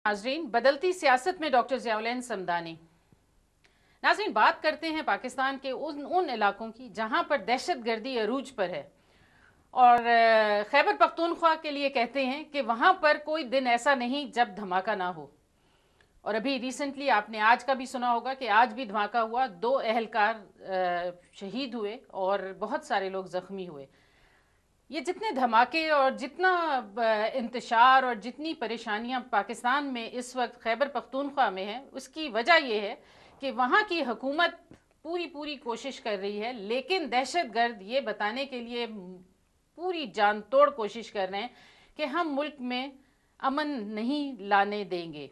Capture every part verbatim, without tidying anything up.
नाजरीन, बदलती सियासत में डॉक्टर ज़ियाउल समदानी। नाजरीन, बात करते हैं पाकिस्तान के उन उन इलाकों की जहां पर दहशत गर्दी अरूज पर है और खैबर पख्तूनख्वा के लिए कहते हैं कि वहां पर कोई दिन ऐसा नहीं जब धमाका ना हो। और अभी रिसेंटली आपने आज का भी सुना होगा कि आज भी धमाका हुआ, दो अहलकार शहीद हुए और बहुत सारे लोग ज़ख्मी हुए। ये जितने धमाके और जितना इंतशार और जितनी परेशानियां पाकिस्तान में इस वक्त खैबर पख्तूनख्वा में है, उसकी वजह यह है कि वहाँ की हुकूमत पूरी पूरी कोशिश कर रही है, लेकिन दहशतगर्द ये बताने के लिए पूरी जान तोड़ कोशिश कर रहे हैं कि हम मुल्क में अमन नहीं लाने देंगे।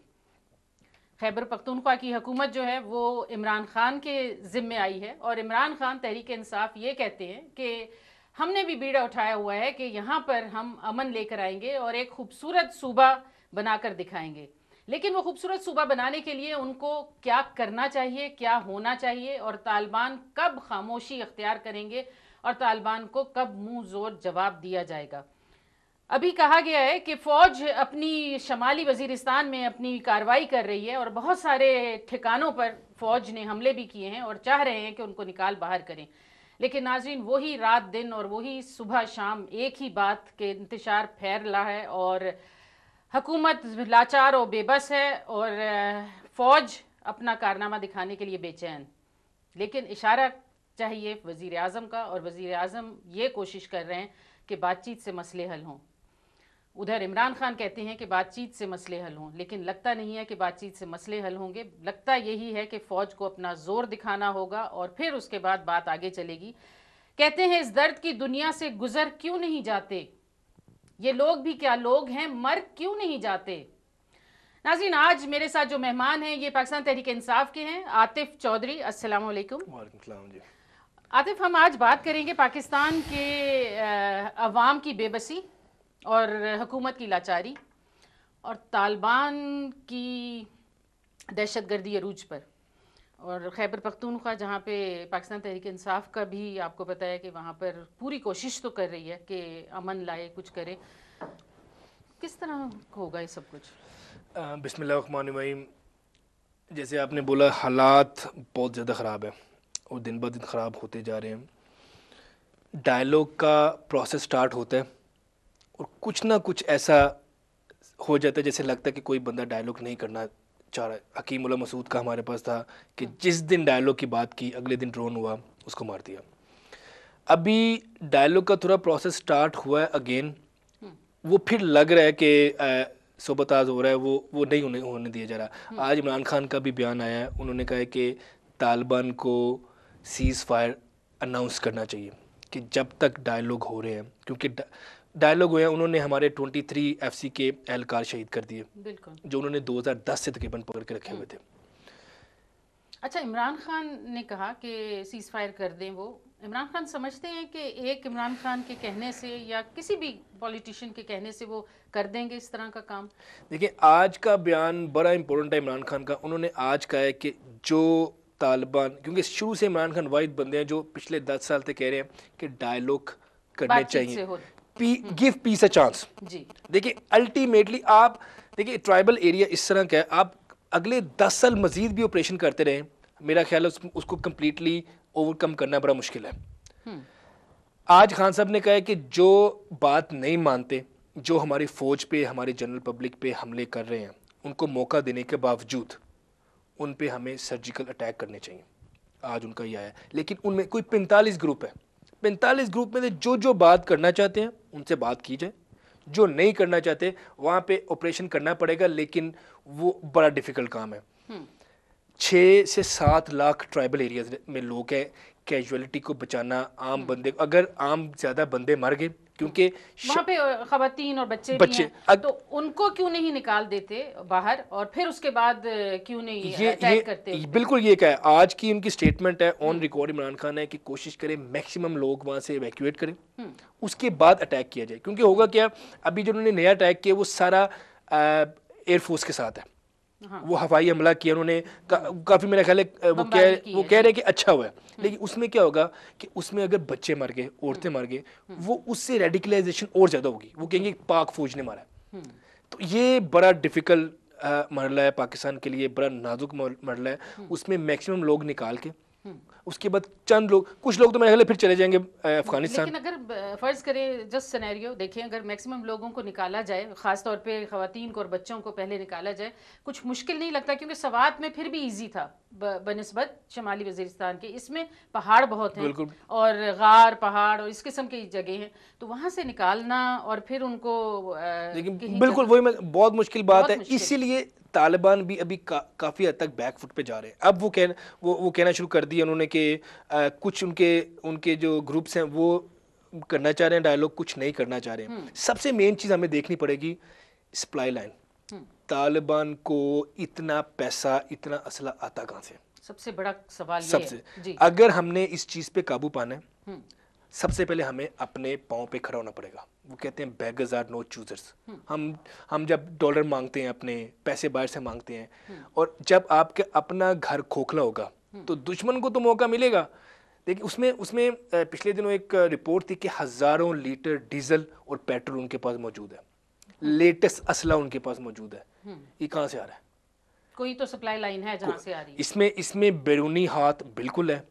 खैबर पख्तूनख्वा की हुकूमत जो है वो इमरान खान के ज़िम्मे आई है और इमरान खान तहरीक इंसाफ ये कहते हैं कि हमने भी बीड़ा उठाया हुआ है कि यहाँ पर हम अमन लेकर आएंगे और एक खूबसूरत सूबा बनाकर दिखाएंगे। लेकिन वो खूबसूरत सूबा बनाने के लिए उनको क्या करना चाहिए, क्या होना चाहिए और तालिबान कब खामोशी अख्तियार करेंगे और तालिबान को कब मुंह जोर जवाब दिया जाएगा। अभी कहा गया है कि फ़ौज अपनी शमाली वज़ीरिस्तान में अपनी कार्रवाई कर रही है और बहुत सारे ठिकानों पर फ़ौज ने हमले भी किए हैं और चाह रहे हैं कि उनको निकाल बाहर करें। लेकिन नाज़रीन, वही रात दिन और वही सुबह शाम एक ही बात के इंतशार फैल रहा है और हुकूमत लाचार और बेबस है और फ़ौज अपना कारनामा दिखाने के लिए बेचैन। लेकिन इशारा चाहिए वज़ीर आज़म का और वज़ीर आज़म ये कोशिश कर रहे हैं कि बातचीत से मसले हल हों। उधर इमरान खान कहते हैं कि बातचीत से मसले हल हों, लेकिन लगता नहीं है कि बातचीत से मसले हल होंगे। लगता यही है कि फ़ौज को अपना ज़ोर दिखाना होगा और फिर उसके बाद बात आगे चलेगी। कहते हैं इस दर्द की दुनिया से गुजर क्यों नहीं जाते, ये लोग भी क्या लोग हैं, मर क्यों नहीं जाते। नाज़रीन, आज मेरे साथ जो मेहमान हैं ये पाकिस्तान तहरीक इंसाफ के हैं, आतिफ चौधरी। अस्सलाम वालेकुम। वालेकुम सलाम जी। आतिफ, हम आज बात करेंगे पाकिस्तान के अवाम की बेबसी और हुकूमत की लाचारी और तालिबान की दहशतगर्दी अरूज पर और खैबर पख्तूनख्वा जहाँ पे पाकिस्तान तहरीक इंसाफ का भी आपको पता है कि वहाँ पर पूरी कोशिश तो कर रही है कि अमन लाए, कुछ करे। किस तरह होगा ये सब कुछ? बिस्मिल्लाहिर्रहमानिर्रहीम। जैसे आपने बोला, हालात बहुत ज़्यादा ख़राब है और दिन ब दिन ख़राब होते जा रहे हैं। डायलॉग का प्रोसेस स्टार्ट होता है और कुछ ना कुछ ऐसा हो जाता है जैसे लगता है कि कोई बंदा डायलॉग नहीं करना चाह रहा है। हकीम उल्लाह मसूद का हमारे पास था कि जिस दिन डायलॉग की बात की अगले दिन ड्रोन हुआ, उसको मार दिया। अभी डायलॉग का थोड़ा प्रोसेस स्टार्ट हुआ है अगेन, वो फिर लग रहा है कि सोबताज हो रहा है, वो वो नहीं होने होने दिया जा रहा। आज इमरान खान का भी बयान आया है, उन्होंने कहा है कि तालिबान को सीज़ फायर अनाउंस करना चाहिए कि जब तक डायलॉग हो रहे हैं, क्योंकि डायलॉग हुए हैं। उन्होंने हमारे तेईस एफसी के एहलकार शहीद कर दिए, बिल्कुल, जो उन्होंने दो हज़ार दस से तकरीबन पकड़ के रखे हुए थे। अच्छा, इमरान खान ने कहा कि सीज़ फायर कर दें। वो इमरान खान समझते हैं कि एक इमरान खान के कहने से या किसी भी पॉलिटिशियन के कहने से वो कर देंगे इस तरह का काम? देखिए, आज का बयान बड़ा इंपॉर्टेंट है इमरान खान का। उन्होंने आज कहा है कि जो तालिबान, क्योंकि शुरू से इमरान खान वाहिद बंदे हैं जो पिछले दस साल से कह रहे हैं कि डायलॉग करने चाहिए, गिव पीस अ चांस। जी देखिए, अल्टीमेटली आप देखिए ट्राइबल एरिया इस तरह का है, आप अगले दस साल मजीद भी ऑपरेशन करते रहें, मेरा ख्याल है उस, उसको कम्प्लीटली ओवरकम करना बड़ा मुश्किल है। आज खान साहब ने कहा है कि जो बात नहीं मानते, जो हमारी फ़ौज पे, हमारी जनरल पब्लिक पे हमले कर रहे हैं, उनको मौका देने के बावजूद उन पे हमें सर्जिकल अटैक करने चाहिए। आज उनका यह है, लेकिन उनमें कोई पैंतालीस ग्रुप है, पैंतालीस ग्रुप में से जो जो बात करना चाहते हैं उनसे बात की जाए, जो नहीं करना चाहते वहाँ पे ऑपरेशन करना पड़ेगा, लेकिन वो बड़ा डिफ़िकल्ट काम है। छः से सात लाख ट्राइबल एरियाज में लोग हैं, कैजुअलिटी को बचाना, आम बंदे, अगर आम ज़्यादा बंदे मर गए, क्योंकि वहाँ पे खवातीन और बच्चे, बच्चे भी हैं, तो उनको क्यों नहीं निकाल देते बाहर और फिर उसके बाद क्यों नहीं ये अटैक ये करते? बिल्कुल ये क्या है, आज की उनकी स्टेटमेंट है ऑन रिकॉर्ड, इमरान खान है कि कोशिश करें मैक्सिमम लोग वहाँ से इवैक्यूएट करें, उसके बाद अटैक किया जाए। क्योंकि होगा क्या, अभी जो उन्होंने नया अटैक किया वो सारा एयरफोर्स के साथ है। हाँ। वो हवाई हमला किया उन्होंने, का, काफ़ी मेरा ख्याल है वो कह वो कह रहे कि अच्छा हुआ है, लेकिन उसमें क्या होगा कि उसमें अगर बच्चे मर गए, औरतें मर गए, वो उससे रेडिकलाइजेशन और ज़्यादा होगी, वो कहेंगे पाक फौज ने मारा। तो ये बड़ा डिफ़िकल्ट मरला है पाकिस्तान के लिए, बड़ा नाजुक मरला है, उसमें मैक्सिमम लोग निकाल के उसके बाद चंद लोग, कुछ लोग तो मेरे ख्याल फिर चले जाएंगे अफगानिस्तान। लेकिन अगर फर्ज करें जस्ट सिनेरियो देखें, अगर मैक्सिमम लोगों को निकाला जाए, खास तौर पे खवातीन को और बच्चों को पहले निकाला जाए, कुछ मुश्किल नहीं लगता? क्योंकि सवात में फिर भी इजी था बनिस्बत शमाली वजीरिस्तान के, इसमें पहाड़ बहुत हैं और गार पहाड़ और इस किस्म की जगह हैं, तो वहाँ से निकालना और फिर उनको लेकिन बिल्कुल वही बहुत मुश्किल बात है। इसीलिए तालिबान भी अभी का, काफ़ी हद तक बैकफुट पे जा रहे हैं। अब वो कह वो वो कहना शुरू कर दिया उन्होंने कि कुछ उनके उनके जो ग्रुप्स हैं वो करना चाह रहे हैं डायलॉग, कुछ नहीं करना चाह रहे हैं। सबसे मेन चीज़ हमें देखनी पड़ेगी सप्लाई लाइन। तालिबान को इतना पैसा, इतना असला आता कहाँ से? सबसे बड़ा सवाल ये सबसे है। अगर हमने इस चीज़ पे काबू पाना है, सबसे पहले हमें अपने पाँव पे खड़ा होना पड़ेगा। वो कहते हैं बेगर्स आर नो चूजर्स। हम हम जब डॉलर मांगते हैं, अपने पैसे बाहर से मांगते हैं, और जब आपके अपना घर खोखला होगा तो दुश्मन को तो मौका मिलेगा। देखिए उसमें उसमें पिछले दिनों एक रिपोर्ट थी कि हज़ारों लीटर डीजल और पेट्रोल उनके पास मौजूद है, लेटेस्ट असला उनके पास मौजूद है। ये कहाँ से आ रहा है? कोई तो सप्लाई लाइन है जहाँ से आ रही है। इसमें इसमें बैरूनी हाथ बिल्कुल है।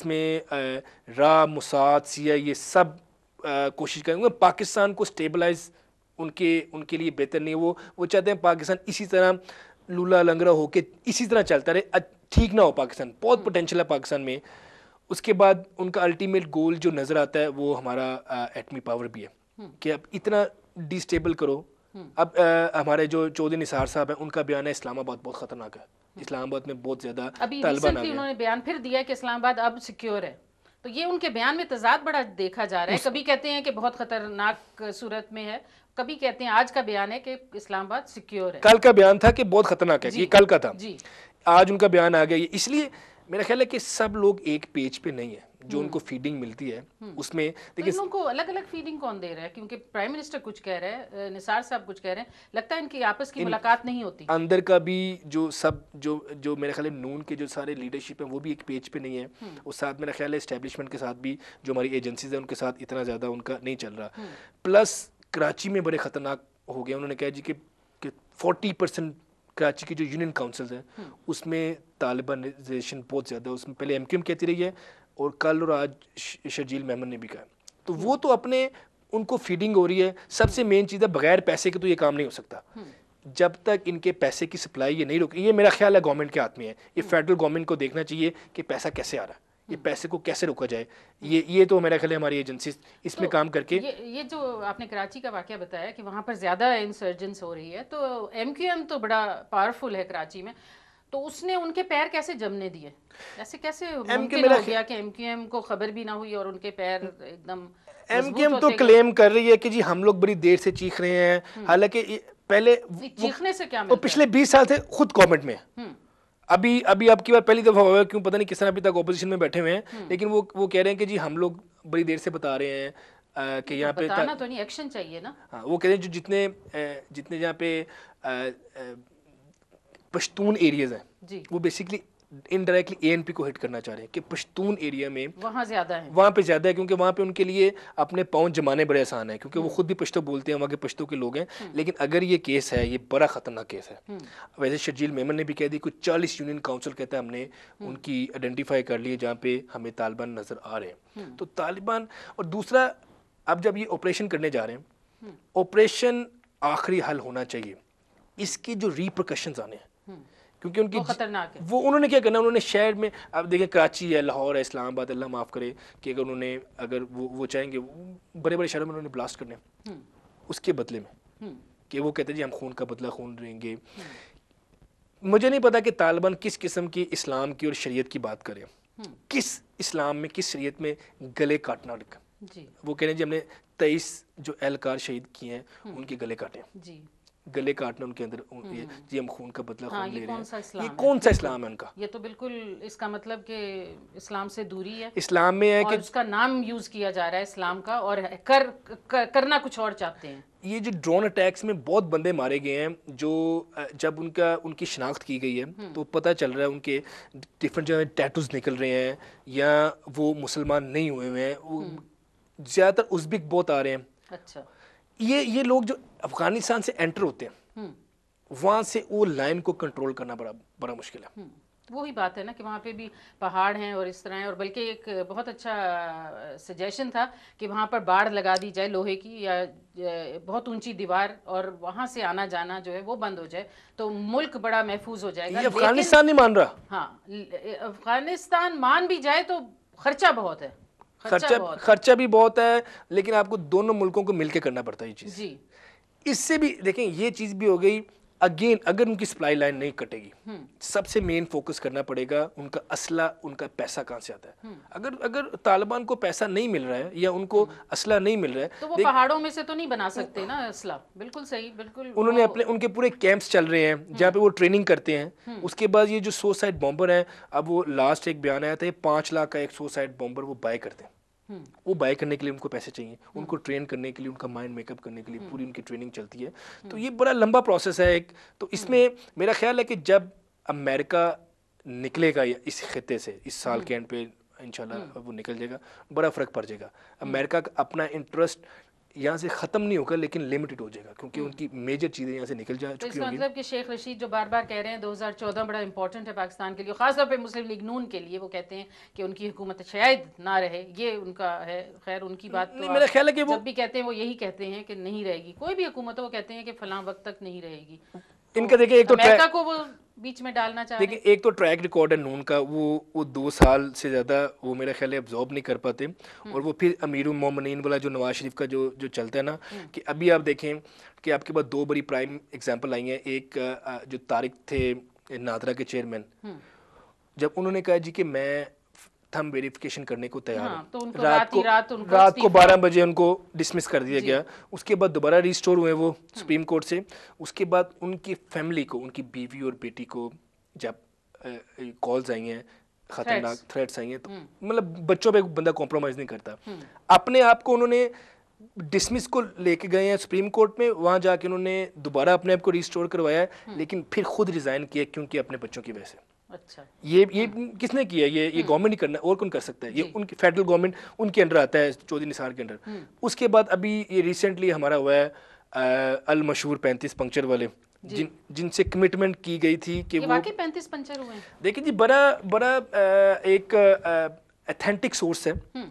इसमें रा मुसाद सिया ये सब कोशिश करेंगे पाकिस्तान को स्टेबलाइज, उनके उनके लिए बेहतर नहीं। वो वो चाहते हैं पाकिस्तान इसी तरह लूला लंगड़ा होके इसी तरह चलता रहे, ठीक ना हो पाकिस्तान। बहुत पोटेंशियल है पाकिस्तान में। उसके बाद उनका अल्टीमेट गोल जो नज़र आता है वो हमारा एटमी पावर भी है कि अब इतना डिस्टेबल करो। अब आ, हमारे जो चौधरी निसार साहब हैं, उनका बयान है इस्लामाबाद बहुत खतरनाक है, इस्लामाबाद में बहुत ज्यादा तालिबान आ गए। उन्होंने बयान फिर दिया कि इस्लामाबाद अब सिक्योर है, तो ये उनके बयान में तजाद बड़ा देखा जा रहा है। कभी कहते हैं कि बहुत खतरनाक सूरत में है, कभी कहते हैं, आज का बयान है कि इस्लामाबाद सिक्योर है। कल का बयान था कि बहुत खतरनाक है, ये कल का था जी। आज उनका बयान आ गया। इसलिए मेरा ख्याल है कि सब लोग एक पेज पे नहीं है। जो उनको फीडिंग मिलती है उसमें देखिए, तो इनको अलग अलग फीडिंग कौन दे रहा है? क्योंकि प्राइम मिनिस्टर कुछ कह रहे हैं, निसार साहब कुछ कह रहे हैं, लगता है इनकी आपस की मुलाकात नहीं होती। अंदर का भी जो सब जो जो मेरे ख्याल है नून के जो सारे लीडरशिप है वो भी एक पेज पे नहीं है। उस साथ मेरा ख्याल है एस्टेब्लिशमेंट के साथ भी जो हमारी एजेंसीज है उनके साथ इतना ज़्यादा उनका नहीं चल रहा। प्लस कराची में बड़े ख़तरनाक हो गया। उन्होंने कहा जी कि फोर्टी परसेंट कराची की जो यूनियन काउंसिल्स हैं उसमें तालिबानाइजेशन बहुत ज़्यादा है। उसमें पहले एम क्यू एम कहती रही है और कल और आज शर्जील मेमन ने भी कहा। तो वो तो अपने उनको फीडिंग हो रही है। सबसे मेन चीज़ है, बगैर पैसे के तो ये काम नहीं हो सकता। जब तक इनके पैसे की सप्लाई ये नहीं रुकी, ये मेरा ख्याल है गवर्नमेंट के हाथ में है। ये फेडरल गवर्नमेंट को देखना चाहिए कि पैसा कैसे आ रहा है, ये पैसे को कैसे रोका जाए। ये ये तो मेरा ख्याल है हमारी एजेंसी इसमें तो काम करके। ये ये जो आपने कराची का वाकया बताया कि वहाँ पर ज़्यादा इंसर्जेंस हो रही है, तो एम क्यू एम तो बड़ा पावरफुल है कराची में, तो उसने उनके पैर कैसे जमने दिए? ऐसे कैसे मुमकिन हो गया कि एमक्यूएम को खबर भी ना हुई और उनके पैर एकदम? एमक्यूएम तो क्लेम कर रही है कि जी हम लोग बड़ी देर से चीख रहे हैं, हालांकि पहले चीखने से क्या मिलता है? पिछले बीस साल से खुद गवर्नमेंट में, अभी अभी आपकी बार पहली दफा हुआ, क्यों पता नहीं किस तरह अभी तक ऑपोजिशन में बैठे हुए हैं, लेकिन वो वो कह रहे हैं कि जी हम लोग बड़ी देर से बता रहे हैं कि यहाँ पे बताना तो नहीं, एक्शन चाहिए ना। हाँ, वो कह रहे हैं जो जितने जितने यहाँ पे पश्तून एरियाज हैं वो बेसिकली इनडायरेक्टली एएनपी को हिट करना चाह रहे हैं कि पश्तून एरिया में वहाँ ज़्यादा है, वहाँ पे ज़्यादा है, क्योंकि वहाँ पे उनके लिए अपने पाँव जमाने बड़े आसान है, क्योंकि वो खुद भी पश्तो बोलते हैं, वहाँ के पश्तो के लोग हैं। लेकिन अगर ये केस है, ये बड़ा ख़तरनाक केस है। वैसे शर्जील मेमन ने भी कह दी कुछ चालीस यूनियन काउंसिल कहता है हमने उनकी आइडेंटिफाई कर लिए जहाँ पे हमें तालिबान नज़र आ रहे हैं। तो तालिबान, और दूसरा अब जब ये ऑपरेशन करने जा रहे हैं, ऑपरेशन आखिरी हल होना चाहिए, इसकी जो रिप्रकशंस आने हैं क्योंकि उनकी खतरनाक है। वो उन्होंने क्या करना, उन्होंने शहर में, अब देखिए कराची है, लाहौर है, इस्लामाबाद, अल्लाह माफ़ करे कि अगर उन्होंने अगर वो वो चाहेंगे बड़े बड़े शहरों में उन्होंने ब्लास्ट करने, उसके बदले में कि वो कहते हैं जी हम खून का बदला खून लेंगे। मुझे नहीं पता कि तालिबान किस किस्म की इस्लाम की और शरीयत की बात करें, किस इस्लाम में किस शरीयत में गले काटना रखा। वो कह रहे हैं जी हमने तेईस जो एहलकार शहीद किए हैं उनके गले काटे जी, गले काटना उनके अंदर ये, जी हम खून का बदला खून ले रहे हैं। ये कौन सा इस्लाम है उनका? ये तो बिल्कुल इसका मतलब कि इस्लाम से दूरी है। इस्लाम में है कि उसका नाम यूज किया जा रहा है इस्लाम का, और कर, कर करना कुछ और चाहते हैं। ये जो ड्रोन अटैक्स में बहुत बंदे मारे गए हैं, जो जब उनका उनकी शिनाख्त की गई है तो पता चल रहा है उनके डिफरेंट जगह टैटूज निकल रहे हैं या वो मुसलमान नहीं हुए हुए हैं। वो ज़्यादातर उज़्बेक बहुत आ रहे हैं। अच्छा, ये ये लोग जो अफगानिस्तान से एंटर होते हैं वहाँ से वो लाइन को कंट्रोल करना बड़ा बड़ा मुश्किल है। हम्म, वही बात है ना कि वहाँ पे भी पहाड़ हैं और इस तरह है, और बल्कि एक बहुत अच्छा सजेशन था कि वहाँ पर बाड़ लगा दी जाए लोहे की या अ, बहुत ऊंची दीवार, और वहाँ से आना जाना जो है वो बंद हो जाए तो मुल्क बड़ा महफूज हो जाएगा। ये लेकिन अफगानिस्तान नहीं मान रहा। हाँ, ल- अफगानिस्तान मान भी जाए तो खर्चा बहुत है, खर्चा खर्चा बहुत है। खर्चा भी बहुत है, लेकिन आपको दोनों मुल्कों को मिलकर करना पड़ता है ये चीज़। जी। इससे भी देखें, ये चीज़ भी हो गई। अगेन अगर उनकी सप्लाई लाइन नहीं कटेगी, सबसे मेन फोकस करना पड़ेगा उनका असला, उनका पैसा कहाँ से आता है। अगर अगर तालिबान को पैसा नहीं मिल रहा है या उनको असला नहीं मिल रहा है, तो वो पहाड़ों में से तो नहीं बना सकते ना असला। बिल्कुल सही, बिल्कुल। उन्होंने अपने उनके पूरे कैंप्स चल रहे हैं जहाँ पे वो ट्रेनिंग करते हैं। उसके बाद ये जो सुसाइड बॉम्बर है, अब वो लास्ट एक बयान आया था, ये पाँच लाख का एक सुसाइड बॉम्बर वो बाय करते हैं। वो बाय करने के लिए उनको पैसे चाहिए, उनको ट्रेन करने के लिए, उनका माइंड मेकअप करने के लिए पूरी उनकी ट्रेनिंग चलती है। तो ये बड़ा लंबा प्रोसेस है एक। तो इसमें मेरा ख्याल है कि जब अमेरिका निकलेगा या इस खिते से इस साल के एंड पे इंशाल्लाह वो निकल जाएगा, बड़ा फ़र्क पड़ जाएगा। अमेरिका का अपना इंटरेस्ट यहाँ से ख़त्म नहीं होगा, लेकिन लिमिटेड हो जाएगा, क्योंकि उनकी मेजर चीज़ें यहाँ से निकल जा तो चुकी इसका होंगी। मतलब कि शेख रशीद जो बार बार कह रहे हैं दो हज़ार चौदह बड़ा इंपॉर्टेंट है पाकिस्तान के लिए, खासतौर पे मुस्लिम लीग नून के लिए, वो कहते हैं कि उनकी हुकूमत शायद ना रहे, ये उनका है। खैर उनकी बात तो नहीं, मेरा ख्याल है कि वो जब भी कहते हैं वो यही कहते हैं कि नहीं रहेगी कोई भी हुकूमत, वो कहते हैं कि फलां वक्त तक नहीं रहेगी। इनका देखिए, एक तो अमेरिका को वो बीच में डालना चाह रहे हैं। देखिए, एक तो ट्रैक रिकॉर्ड है नून का, वो वो दो साल से ज़्यादा वो मेरा ख्याल है अब्जॉर्ब नहीं कर पाते। और वो फिर अमीरुल मोमिनीन वाला जो नवाज शरीफ का जो जो चलता है ना, कि अभी आप देखें कि आपके पास दो बड़ी प्राइम एग्जांपल आई हैं। एक अ, जो तारिक थे नादरा के चेयरमैन, जब उन्होंने कहा जी कि मैं थंब वेरिफिकेशन करने को तैयार हाँ, हूँ, तो उनको रात रात को ही रात उनको रात को इस्तीफा- बारह बजे उनको डिसमिस कर दिया गया। उसके बाद दोबारा रिस्टोर हुए वो सुप्रीम कोर्ट से। उसके बाद उनकी फैमिली को, उनकी बीवी और बेटी को जब कॉल्स आई हैं, खतरनाक थ्रेट्स आई हैं, तो मतलब बच्चों पे बंदा कॉम्प्रोमाइज़ नहीं करता। अपने आप को उन्होंने डिसमिस को लेके गए हैं सुप्रीम कोर्ट में, वहाँ जाके उन्होंने दोबारा अपने आप को रिस्टोर करवाया है, लेकिन फिर खुद रिज़ाइन किया क्योंकि अपने बच्चों की वजह से। अच्छा, ये ये किसने किया? ये ये गवर्नमेंट ही करना, और कौन कर सकता है? ये उनकी फेडरल गवर्नमेंट उनके अंडर आता है, चौधरी निसार के अंडर। उसके बाद अभी ये रिसेंटली हमारा हुआ है अल मशहूर पैंतीस पंक्चर वाले, जिन जिनसे कमिटमेंट की गई थी कि वो वाकई पैंतीस पंचर हुए हैं। देखिए जी, बड़ा बड़ा आ, एक अथेंटिक सोर्स है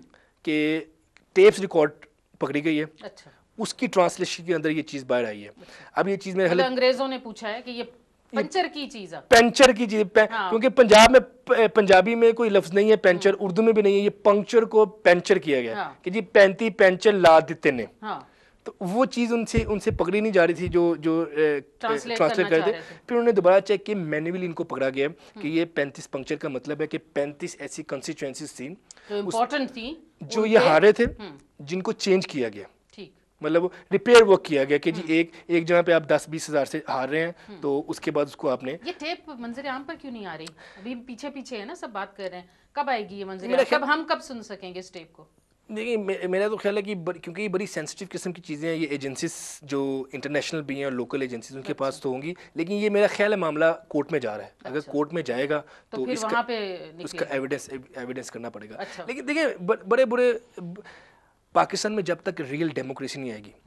कि टेप्स रिकॉर्ड पकड़ी गई है। अच्छा, उसकी ट्रांसलेशन के अंदर ये चीज़ बाहर आई है। अब ये चीज़ मेरे मतलब अंग्रेजों ने पूछा है कि ये पंचर की चीज है, पंचर की चीज, हाँ। क्योंकि पंजाब में प- पंजाबी में कोई लफ्ज नहीं है पंचर, उर्दू में भी नहीं है। ये पंक्चर को पेंचर किया गया हाँ। कि जी पैंती पेंचर ला देते ने। हाँ, तो वो चीज़ उनसे उनसे पकड़ी नहीं जा रही थी जो जो Translate ट्रांसलेट करना करते। चाह रहे थे। फिर उन्होंने दोबारा चेक किया, मैन्युअली इनको पकड़ा गया कि ये पैंतीस पंक्चर का मतलब है कि पैंतीस ऐसी कंस्टिट्यूएंसीज थी जो इम्पोर्टेंट थी, जो ये हारे थे, जिनको चेंज किया गया। ठीक, मतलब वो रिपेयर वर्क किया गया कि जी एक एक जगह पे आप दस बीस हज़ार से हार रहे हैं, तो उसके बाद उसको आपने। ये टेप मंजर आम पर क्यों नहीं आ रही? अभी पीछे पीछे है ना, सब बात कर रहे हैं, कब आएगी ये मंजर आम? कब हम कब सुन सकेंगे इस टेप को? देखिए, मे- मेरा तो ख्याल है कि बर, क्योंकि ये बड़ी सेंसिटिव किस्म की चीज़ें हैं, ये एजेंसीज जो इंटरनेशनल भी हैं और लोकल एजेंसीज उनके पास तो होंगी, लेकिन ये मेरा ख्याल है मामला कोर्ट में जा रहा है। अगर कोर्ट में जाएगा तो तो फिर इसका वहाँ पे उसका निकलेगा। एविडेंस एविडेंस करना पड़ेगा। अच्छा। लेकिन देखिए, ब- बड़े बुरे ब- पाकिस्तान में जब तक रियल डेमोक्रेसी नहीं आएगी,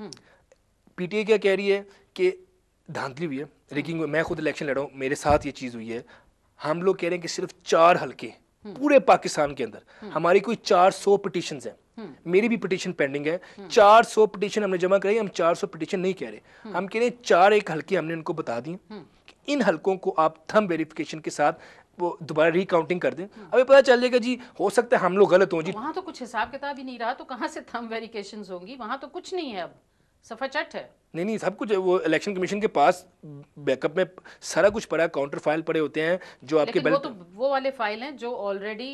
पीटीआई क्या कह रही है कि धांधली हुई है, रिगिंग हुई। मैं खुद इलेक्शन लड़ा हूँ, मेरे साथ ये चीज़ हुई है। हम लोग कह रहे हैं कि सिर्फ चार हल्के पूरे पाकिस्तान के अंदर, हमारी कोई चार सौ पिटिशंस हैं, मेरी भी पिटिशन पेंडिंग है। चार सौ पिटिशन हमने जमा कराई। हम चार सौ पिटिशन नहीं कह रहे, हम कह रहे हैं चार एक हल्के हमने उनको बता दिए कि इन हल्कों को आप थंब वेरिफिकेशन के साथ वो दोबारा रिकाउंटिंग कर दें। अभी पता चल जाएगा जी, हो सकता है हम लोग गलत हों जी। वहाँ तो कुछ हिसाब किताब ही नहीं रहा, तो कहाँ से थंब वेरिफिकेशंस होंगी? वहाँ तो कुछ नहीं है, अब सफा चट है। नहीं नहीं, सब कुछ है। वो इलेक्शन कमीशन के पास बैकअप में सारा कुछ पड़ा है, काउंटर फाइल पड़े होते हैं जो आपके लेकिन वो तो वो वाले फाइल हैं जो ऑलरेडी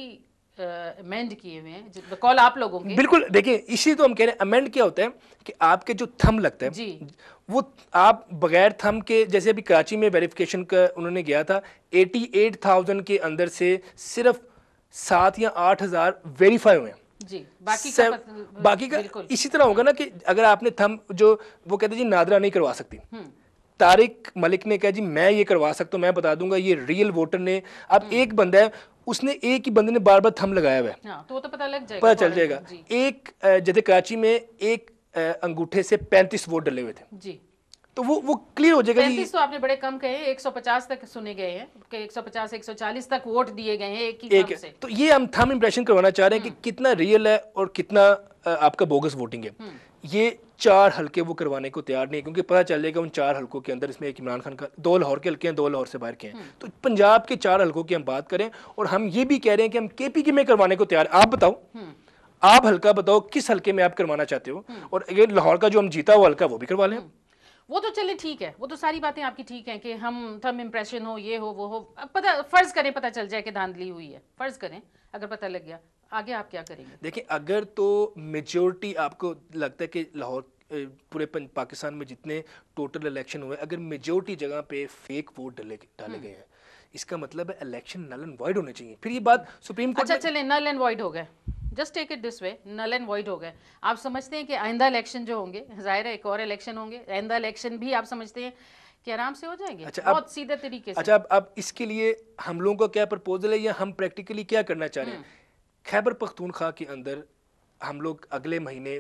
अमेंड किए हुए हैं, कॉल आप लोगों के। बिल्कुल। देखिए, इसी तो हम कह रहे हैं, अमेंड क्या होता है कि आपके जो थंब लगता है जी, वो आप बगैर थंब के, जैसे अभी कराची में वेरिफिकेशन का उन्होंने गया था, अठासी हज़ार के अंदर से सिर्फ सात या आठ हज़ार वेरीफाई हुए हैं। जी, बाकी का पत- बाकी का बिल्कुल। इसी तरह होगा ना कि अगर आपने थंब जो वो कहते हैं जी नादरा नहीं करवा सकती, तारिक मलिक ने कहा जी मैं ये करवा सकता हूँ, मैं बता दूंगा, ये रियल वोटर ने। अब एक बंदा है, उसने एक ही बंदे ने बार बार थंब लगाया हुआ है, हाँ, तो वो तो पता लग जाएगा, पता चल जाएगा। जी एक अ, जैसे कराची में एक अ, अंगूठे से पैंतीस वोट डले हुए थे, जी, तो वो वो क्लियर हो जाएगा। पैंतीस तो आपने बड़े कम कहे, एक सौ पचास तक सुने गए हैं कि एक सौ पचास एक सौ चालीस तक वोट दिए गए हैं एक ही एक थंब से। तो ये हम थम इंप्रेशन करवाना चाह रहे हैं कि कितना रियल है और कितना आपका बोगस वोटिंग है। ये चार हलके वो करवाने को तैयार नहीं है, क्योंकि पता चल जाएगा उन चार हलकों के अंदर इसमें एक इमरान खान का, दो लाहौर के हल्के हैं, दो लाहौर से बाहर के हैं। तो पंजाब के चार हलकों की हम बात करें, और हम ये भी कह रहे हैं कि हम केपीके में करवाने को तैयार। आप बताओ, आप हल्का बताओ किस हल्के में आप करवाना चाहते हो, और ये लाहौर का जो हम जीता वो हल्का वो भी करवा लें। वो तो चले ठीक है, वो तो सारी बातें आपकी ठीक हैं कि हम थम इम्प्रेशन हो, ये हो वो हो, अब पता फर्ज करें पता चल जाए कि धांधली हुई है, फर्ज करें अगर पता लग गया, आगे आप क्या करेंगे? देखिए, अगर तो मेजोरिटी आपको लगता है कि लाहौर पूरे पाकिस्तान में जितने टोटल इलेक्शन हुए, अगर मेजोरिटी जगह पे फेक वोट डाले डाले गए हैं, इसका मतलब है इलेक्शन नल एंड वॉइड होने चाहिए। फिर ये बात सुप्रीम कोर्ट अच्छा चले नल एंड वॉइड हो गए, just take it this way, null and void हो गए। आप समझते हैं कि आइंदा इलेक्शन जो होंगे, जाहिर है एक और इलेक्शन होंगे, आइंदा इलेक्शन भी आप समझते हैं कि आराम से हो जाएंगे? अच्छा, बहुत अब, सीधे तरीके से। अच्छा अब अब इसके लिए हम लोगों का क्या प्रपोजल है, या हम प्रैक्टिकली क्या करना चाह रहे हैं? खैबर पख्तूनख्वा के अंदर हम लोग अगले महीने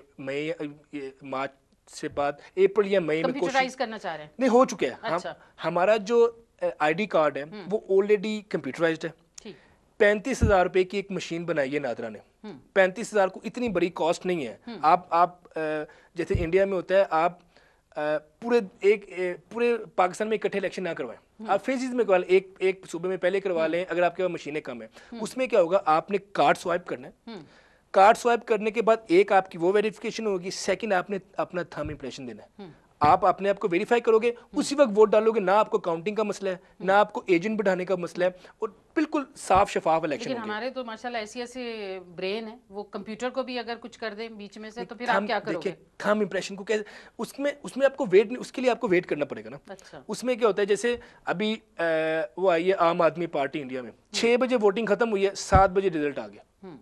मई मार्च से बाद अप्रैल या मई में कंप्यूटराइज करना चाह रहे हैं? नहीं, हो चुका है। अच्छा। हम हमारा जो आईडी कार्ड है वो ऑलरेडी कंप्यूटराइज्ड है। पैंतीस हजार रुपए की एक मशीन बनाई है नादरा ने। पैंतीस हजार को इतनी बड़ी कॉस्ट नहीं है। आप आप जैसे इंडिया में होता है, आप पूरे एक पूरे पाकिस्तान में इकट्ठे इलेक्शन ना करवाएं, आप फेजेस में करवा लें, एक एक सूबे में पहले करवा लें अगर आपके पास मशीनें कम है। उसमें क्या होगा, आपने कार्ड स्वाइप करना है, कार्ड स्वाइप करने के बाद एक आपकी वो वेरिफिकेशन होगी, सेकंड आपने अपना थंब इंप्रेशन देना है। आप अपने आप को वेरीफाई करोगे, उसी वक्त वोट डालोगे, ना आपको काउंटिंग का मसला है, ना आपको एजेंट बिठाने का मसला है, और बिल्कुल साफ शफाफ इलेक्शन लेकिन हमारे तो माशाल्लाह ऐसी ऐसी ब्रेन है, वो कंप्यूटर को भी अगर कुछ कर दें बीच में से तो फिर आप क्या करोगे? थंब इंप्रेशन को कैसे, उसमें उसमें आपको वेट नहीं, उसके लिए आपको वेट करना पड़ेगा ना। अच्छा। उसमें क्या होता है, जैसे अभी आ, वो आई है आम आदमी पार्टी इंडिया में, छह बजे वोटिंग खत्म हुई है, सात बजे रिजल्ट आ गया।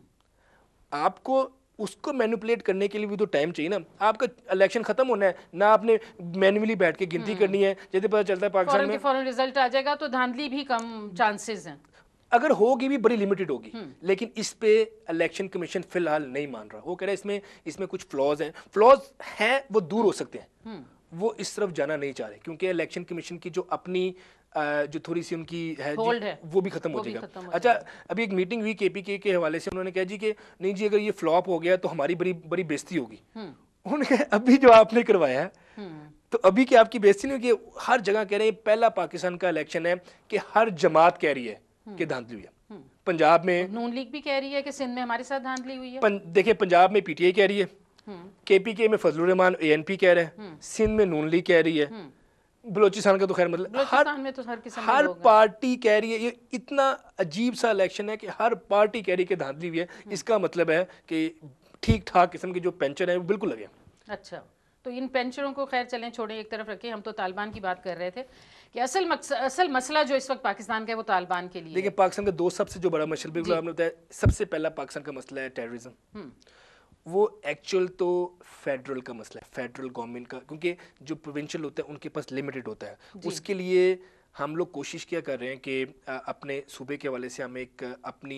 आपको उसको मैनिपुलेट करने के लिए भी तो टाइम चाहिए ना। आपका इलेक्शन खत्म होना है ना, आपने मैन्युअली बैठ के गिनती करनी है, जैसे पता चलता है पाकिस्तान में फौरन रिजल्ट आ जाएगा तो धांधली भी कम चांसेस हैं। अगर होगी भी बड़ी लिमिटेड होगी, लेकिन इस पे इलेक्शन कमीशन फिलहाल नहीं मान रहा। वो कह रहा है इसमें इसमें कुछ फ्लॉज हैं, फ्लॉज हैं वो दूर हो सकते हैं, वो इस तरफ जाना नहीं चाह रहे, क्योंकि इलेक्शन कमीशन की जो अपनी जो थोड़ी सी उनकी है, है वो भी खत्म हो जाएगा। अच्छा, अभी एक मीटिंग हुई केपीके के हवाले से, उन्होंने कहा जी कि नहीं जी, अगर ये फ्लॉप हो गया तो हमारी बड़ी बड़ी बेइज्जती होगी। उन्होंने अभी जो आपने करवाया है तो अभी क्या आपकी बेइज्जती नहीं होगी? हर जगह कह रहे हैं पहला पाकिस्तान का इलेक्शन है कि हर जमात कह रही है कि धांधली हुई है। पंजाब में नून लीग भी कह रही है कि सिंध में हमारे साथ धांधली हुई है। देखिए, पंजाब में पीटीआई कह रही है, केपीके में फजलुर रहमान एएनपी कह रहे हैं, सिंध में नून लीग कह रही है, बलोचिस्तान का तो खैर मतलब हर में तो हर, हर पार्टी कह रही है। ये इतना अजीब सा इलेक्शन है कि हर पार्टी कह रही है कि धांधली हुई है। इसका मतलब है कि ठीक ठाक किस्म के जो पेंशन है वो बिल्कुल लगे। अच्छा, तो इन पेंशनों को खैर चलें, छोड़ें एक तरफ रखें, हम तो तालिबान की बात कर रहे थे कि असल मकस, असल मसला जो इस वक्त पाकिस्तान का है वो तालिबान के लिए। देखिए, पाकिस्तान का दो सबसे जो बड़ा मसला बिल्कुल आपने बताया, सबसे पहला पाकिस्तान का मसला है टेररिज्म। वो एक्चुअल तो फेडरल का मसला है, फेडरल गवर्नमेंट का, क्योंकि जो प्रोविंशियल होता है उनके पास लिमिटेड होता है। उसके लिए हम लोग कोशिश क्या कर रहे हैं कि अपने सूबे के हवाले से हम एक अपनी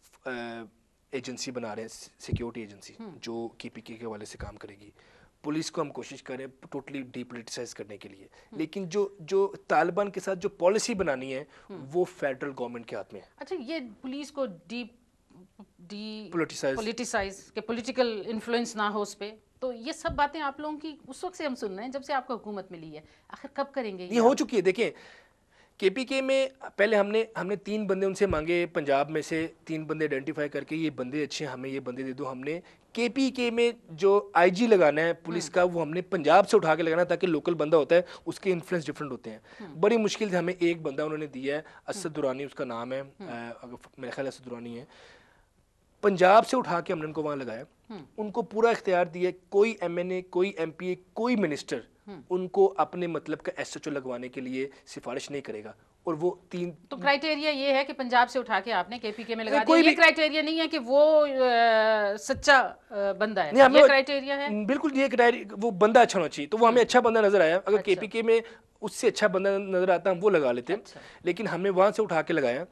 एजेंसी बना रहे हैं, सिक्योरिटी एजेंसी, जो केपीके के हवाले से काम करेगी। पुलिस को हम कोशिश कर रहे हैं टोटली डीपोलिटिसाइज करने के लिए, लेकिन जो जो तालिबान के साथ जो पॉलिसी बनानी है वो फेडरल गवर्नमेंट के हाथ में है। अच्छा, ये पुलिस को डीप डी पोलिटिसाइज पोलिटिसाइज के पॉलिटिकल इन्फ्लुएंस ना हो उस पर, तो ये सब बातें आप लोगों की उस वक्त से हम सुन रहे हैं जब से आपको हुकूमत मिली है। आखिर कब करेंगे ये? ये हो चुकी है। देखिए, केपीके में पहले हमने हमने तीन बंदे उनसे मांगे, पंजाब में से तीन बंदे आइडेंटिफाई करके ये बंदे अच्छे हैं, हमें ये बंदे दे दो। हमने केपीके में जो आईजी लगाना है पुलिस का वो हमने पंजाब से उठा के लगाना, ताकि लोकल बंदा होता है उसके इन्फ्लुएंस डिफरेंट होते हैं। बड़ी मुश्किल से हमें एक बंदा उन्होंने दिया है, असद दुरानी उसका नाम है, मेरा ख्याल असद दुरानी है। पंजाब से उठा के हमने उनको वहाँ लगाया, उनको पूरा इख्तियार दिया, कोई एमएनए, कोई एमपीए, कोई मिनिस्टर उनको अपने मतलब का एसएचओ लगवाने के लिए सिफारिश नहीं करेगा। और वो तीन तो क्राइटेरिया ये है कि पंजाब से उठा के आपने केपीके में लगा दिया, ये क्राइटेरिया नहीं है कि वो आ, सच्चा आ, बंदा है, ये क्राइटेरिया है। बिल्कुल, ये क्राइटेरिया, वो बंदा अच्छा होना चाहिए। तो वो हमें अच्छा बंदा नजर आया, अगर केपीके में उससे अच्छा बंदा नजर आता हम वो लगा लेते हैं। लेकिन हमने वहां से उठा के लगाया,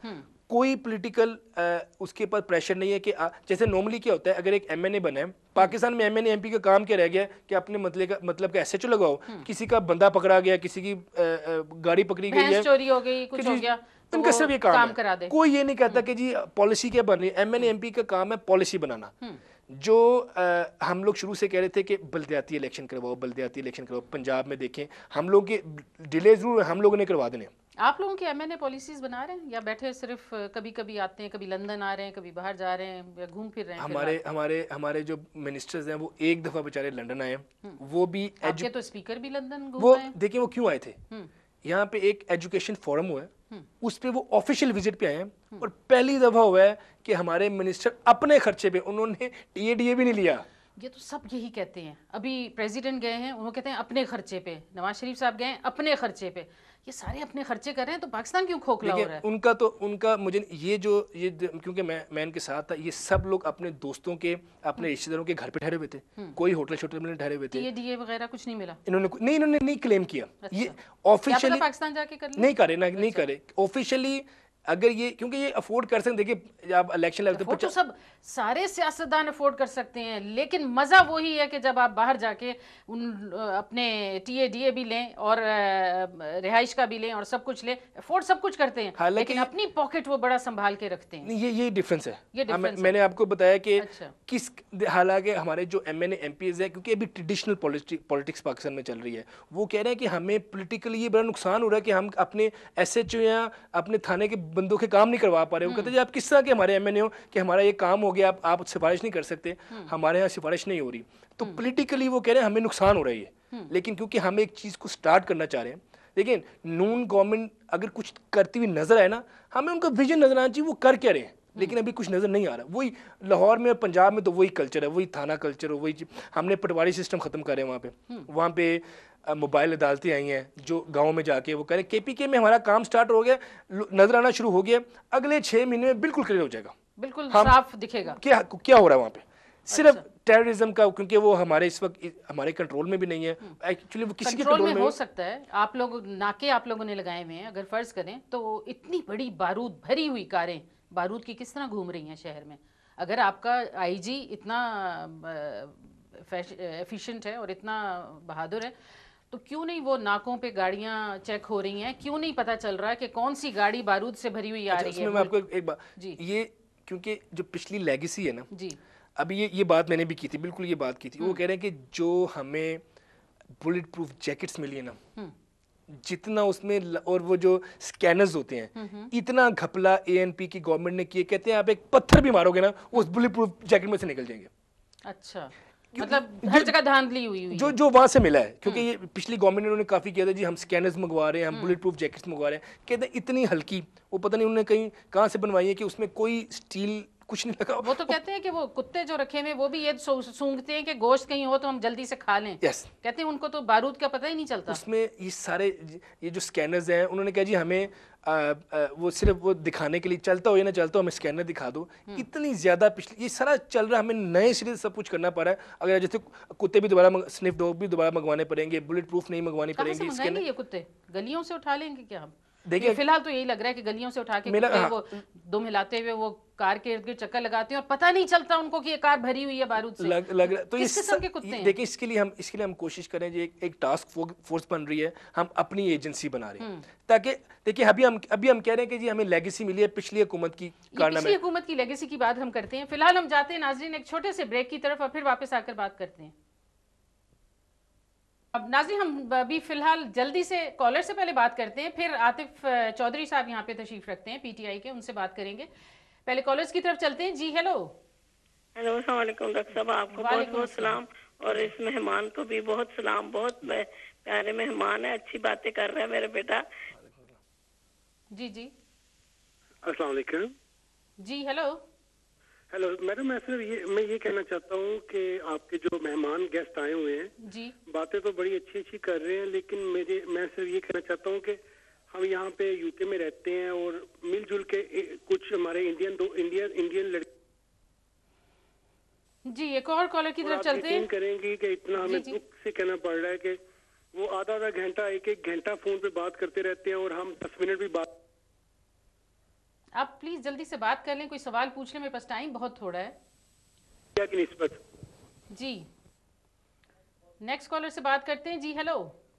कोई पॉलिटिकल उसके ऊपर प्रेशर नहीं है कि आ, जैसे नॉर्मली क्या होता है, अगर एक एमएनए बना है पाकिस्तान में, एमएनए एमपी का काम क्या रह गया कि अपने मतलब का मतलब का एसएचओ लगाओ, किसी का बंदा पकड़ा गया, किसी की आ, आ, गाड़ी पकड़ी गई है, चोरी हो गई, कुछ हो गया, तो इनका सिर्फ ये काम, काम है। करा दे। कोई ये नहीं कहता कि जी पॉलिसी क्या बन रही है। एमएनए एमपी का काम है पॉलिसी बनाना। जो आ, हम लोग शुरू से कह रहे थे कि बल्दियाती इलेक्शन करवाओ, बल्दियाती इलेक्शन करवाओ। पंजाब में देखें, हम लोग के डिले जरूर हम लोगों ने करवा देने। आप लोगों के एमएनए पॉलिसीज बना रहे हैं या बैठे सिर्फ कभी कभी आते हैं, कभी लंदन आ रहे हैं, कभी बाहर जा रहे हैं, या घूम फिर रहे हैं? हमारे हमारे हमारे जो मिनिस्टर्स हैं वो एक दफा बेचारे लंदन आए, वो भी आपके तो स्पीकर भी लंदन घूम वो रहे हैं। देखिए वो क्यों आए थे, यहाँ पे एक एजुकेशन फोरम हुआ है, उस पे वो ऑफिशियल विजिट पे आए हैं, और पहली दफा हुआ है कि हमारे मिनिस्टर अपने खर्चे पे, उन्होंने टीएडीए भी नहीं लिया। ये तो सब यही कहते हैं। अभी प्रेसिडेंट गए हैं, उन्होंने कहते हैं अपने खर्चे पे, नवाज शरीफ साहब गए हैं अपने खर्चे पे, ये सारे अपने खर्चे कर रहे हैं, तो पाकिस्तान क्यों खोखला हो रहा है? उनका तो उनका मुझे ये जो ये क्योंकि मैं मैं इनके साथ था, ये सब लोग अपने दोस्तों के, अपने रिश्तेदारों के घर पे ठहरे हुए थे, कोई होटल शोटल में ठहरे हुए थे। टीएडीए वगैरह कुछ नहीं मिला इन्होंने नहीं इन्होंने नहीं क्लेम किया। अच्छा। ये ऑफिशियली पाकिस्तान जाके कर नहीं करे ना, नहीं करे ऑफिशियली। अगर ये क्योंकि ये अफोर्ड कर सकते, देखिए आप इलेक्शन लेवल पे तो सब सारे सियासतदान अफोर्ड कर सकते हैं, लेकिन मजा वही है कि जब आप बाहर जाके उन अपने टीएडीए भी लें और रिहाइश का भी लें और सब कुछ लें, अफोर्ड सब कुछ करते हैं, लेकिन अपनी पॉकेट वो बड़ा संभाल के रखते हैं। ये ये डिफरेंस है। ये डिफरेंस है। मैंने आपको बताया कि अच्छा। किस हालांकि हमारे जो एमएनए एमपीज है, क्योंकि अभी ट्रेडिशनल पॉलिटिक्स पाकिस्तान में चल रही है, वो कह रहे हैं कि हमें पॉलिटिकली ये बड़ा नुकसान हो रहा है कि हम अपने एसएचओ या अपने थाने के बंदों के काम नहीं करवा पा रहे। वो कहते हैं आप किस तरह के हमारे एमएनए हो कि हमारा ये काम हो गया, आप आप सिफारिश नहीं कर सकते, हमारे यहाँ सिफारिश नहीं हो रही। तो पॉलिटिकली वो कह रहे हैं हमें नुकसान हो रही है, लेकिन क्योंकि हम एक चीज को स्टार्ट करना चाह रहे हैं, लेकिन नून गवर्नमेंट अगर कुछ करती हुई नजर आए ना, हमें उनका विजन नजर आना चाहिए वो कर क्या रहे हैं, लेकिन अभी कुछ नजर नहीं आ रहा। वही लाहौर में और पंजाब में तो वही कल्चर है, वही थाना कल्चर, वही हमने पटवारी सिस्टम खत्म करे वहाँ पे। वहाँ पे मोबाइल अदालतें आई हैं जो गांव में जाके वो कह रहे हैं केपीके में हमारा काम स्टार्ट हो गया, नजर आना शुरू हो गया, अगले छह महीने में बिल्कुल क्लियर हो जाएगा, बिल्कुल साफ दिखेगा क्या क्या हो रहा है वहाँ पे। सिर्फ टेररिज्म का, क्योंकि वो हमारे इस वक्त हमारे कंट्रोल में भी नहीं है एक्चुअली, वो किसी के कंट्रोल में हो सकता है। आप लोग नाके आप लोगों ने लगाए हुए हैं, अगर फर्ज करें तो इतनी बड़ी बारूद भरी हुई कारें बारूद की किस तरह घूम रही हैं शहर में। अगर आपका आईजी इतना एफिशिएंट है और इतना बहादुर है, तो क्यों नहीं वो नाकों पे गाड़ियां चेक हो रही हैं? क्यों नहीं पता चल रहा है कि कौन सी गाड़ी बारूद से भरी हुई आ रही है? मैं आपको एक बात जी, ये क्योंकि जो पिछली लेगेसी है ना जी, अभी ये ये बात मैंने भी की थी, बिल्कुल ये बात की थी। वो कह रहे हैं कि जो हमें बुलेट प्रूफ जैकेट्स मिली है ना, जितना उसमें और वो जो स्कैनर्स होते हैं, इतना घपला एएनपी की गवर्नमेंट ने किए। कहते हैं आप एक पत्थर भी मारोगे ना, उस बुलेट प्रूफ जैकेट में से निकल जाएंगे। अच्छा, मतलब हर जगह धांधली हुई हुई जो जो वहां से मिला है, क्योंकि ये पिछली गवर्नमेंट ने उन्होंने काफी किया था जी, हम स्कैनर्स मंगवा रहे हैं, हम बुलेट प्रूफ जैकेट्स मंगवा रहे हैं। कहते हैं इतनी हल्की, वो पता नहीं उन्होंने कहीं कहाँ से बनवाई है कि उसमें कोई स्टील कुछ नहीं लगा। वो तो कहते हैं कि वो कुत्ते जो रखे हुए वो भी ये सूंघते हैं कि गोश्त कहीं हो तो हम जल्दी से खा लें। yes. कहते हैं उनको तो बारूद का पता ही नहीं चलता। उसमें ये सारे ये जो स्कैनर्स हैं, उन्होंने कहा जी हमें आ, आ, वो सिर्फ वो दिखाने के लिए, चलता हो या ना चलता हो हमें स्कैनर दिखा दो। इतनी ज्यादा पिछले ये सारा चल रहा है, हमें नए सिरे से सब कुछ करना पड़ रहा है। अगर जैसे कुत्ते भी दोबारा, स्निफ डॉग भी दोबारा मंगवाने पड़ेंगे, बुलेट प्रूफ नहीं मंगवानी पड़ेंगी। ये कुत्ते गलियों से उठा लेंगे क्या हम? देखिए फिलहाल तो यही लग रहा है कि गलियों से उठा के कुत्ते वो दुम हिलाते हुए वो कार के इर्द गिर्द चक्कर लगाते हैं और पता नहीं चलता उनको कि ये कार भरी हुई है बारूद से। लग, लग रहा तो किस किस्म के कुत्ते हैं? देखिए इसके लिए हम इसके लिए हम कोशिश करें जी, एक, एक टास्क फोर्स बन रही है, हम अपनी एजेंसी बना रहे हैं, ताकि देखिए अभी हम अभी हम कह रहे हैं कि जी हमें लेगेसी मिली है पिछली हुकूमत की कारनामे। पिछली हुकूमत की लेगेसी की बात हम करते हैं। फिलहाल हम जाते हैं नाजरीन एक छोटे से ब्रेक की तरफ और फिर वापस आकर बात करते हैं। अब नाज़रीन हम अभी फिलहाल जल्दी से कॉलर से पहले बात करते हैं, फिर आतिफ चौधरी साहब यहाँ पे तशरीफ रखते हैं पीटीआई के, उनसे बात करेंगे। पहले कॉलर्स की तरफ चलते हैं। जी हेलो। हेलो अस्सलाम वालेकुम डॉक्टर साहब, आपको बहुत बहुत सलाम और इस मेहमान को भी बहुत सलाम। बहुत प्यारे मेहमान है, अच्छी बातें कर रहे हैं मेरा बेटा। जी जी अस्सलाम वालेकुम। जी हेलो। हेलो मैडम, मैं सिर्फ ये मैं ये कहना चाहता हूँ कि आपके जो मेहमान गेस्ट आए हुए हैं जी, बातें तो बड़ी अच्छी अच्छी कर रहे हैं, लेकिन मेरे मैं सिर्फ ये कहना चाहता हूँ कि हम यहाँ पे यूके में रहते हैं और मिलजुल के कुछ हमारे इंडियन दो इंडियन इंडियन लड़के। जी एक और कॉलर की तरफ चलते हैं। करेंगी कि इतना हमें दुख से कहना पड़ रहा है कि वो आधा आधा घंटा एक एक घंटा फोन पे बात करते रहते हैं और हम दस मिनट भी बात। आप प्लीज जल्दी से बात कर लें, कोई सवाल पूछ लें, मेरे पास टाइम बहुत थोड़ा है। क्या की निस्बत? जी नेक्स्ट कॉलर से बात करते हैं। जी हेलो।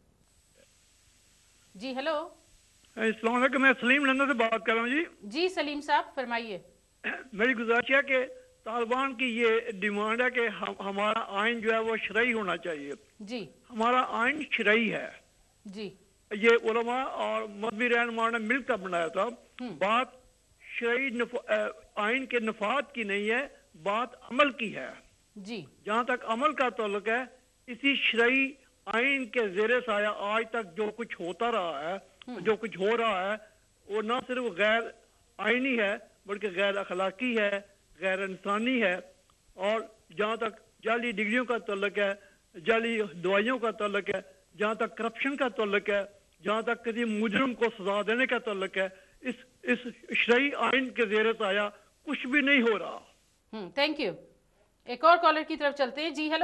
जी हेलो। अस्सलाम वालेकुम, मैं सलीम लंदन से बात कर रहा हूँ जी। जी सलीम साहब फरमाइए। मेरी गुजारिश है कि तालिबान की ये डिमांड है कि हम, हमारा आइन जो है वो शरई होना चाहिए। जी हमारा आइन शरई है जी ये उलमा और मजहबी रहनुमा ने मिलकर बनाया था। बात शरई नफ- अ, आइन के नफाद की नहीं है, बात अमल की है। जी जहाँ तक अमल का ताल्लुक है, इसी शरई आइन के जेरे साया आज तक जो कुछ होता रहा है, जो कुछ हो रहा है, वो न सिर्फ गैर आइनी है बल्कि गैर अखलाकी है, गैर इंसानी है। और जहाँ तक जाली डिग्रियों का ताल्लुक है, जाली दवाइयों का ताल्लुक है, जहाँ तक करप्शन का ताल्लुक है, जहाँ तक किसी मुजरिम को सजा देने का ताल्लुक है, इस इस शरई आइन के जेरे साया कुछ भी नहीं हो रहा। Hmm thank you. एक और कॉलर की तरफ चलते हैं। जी हेलो।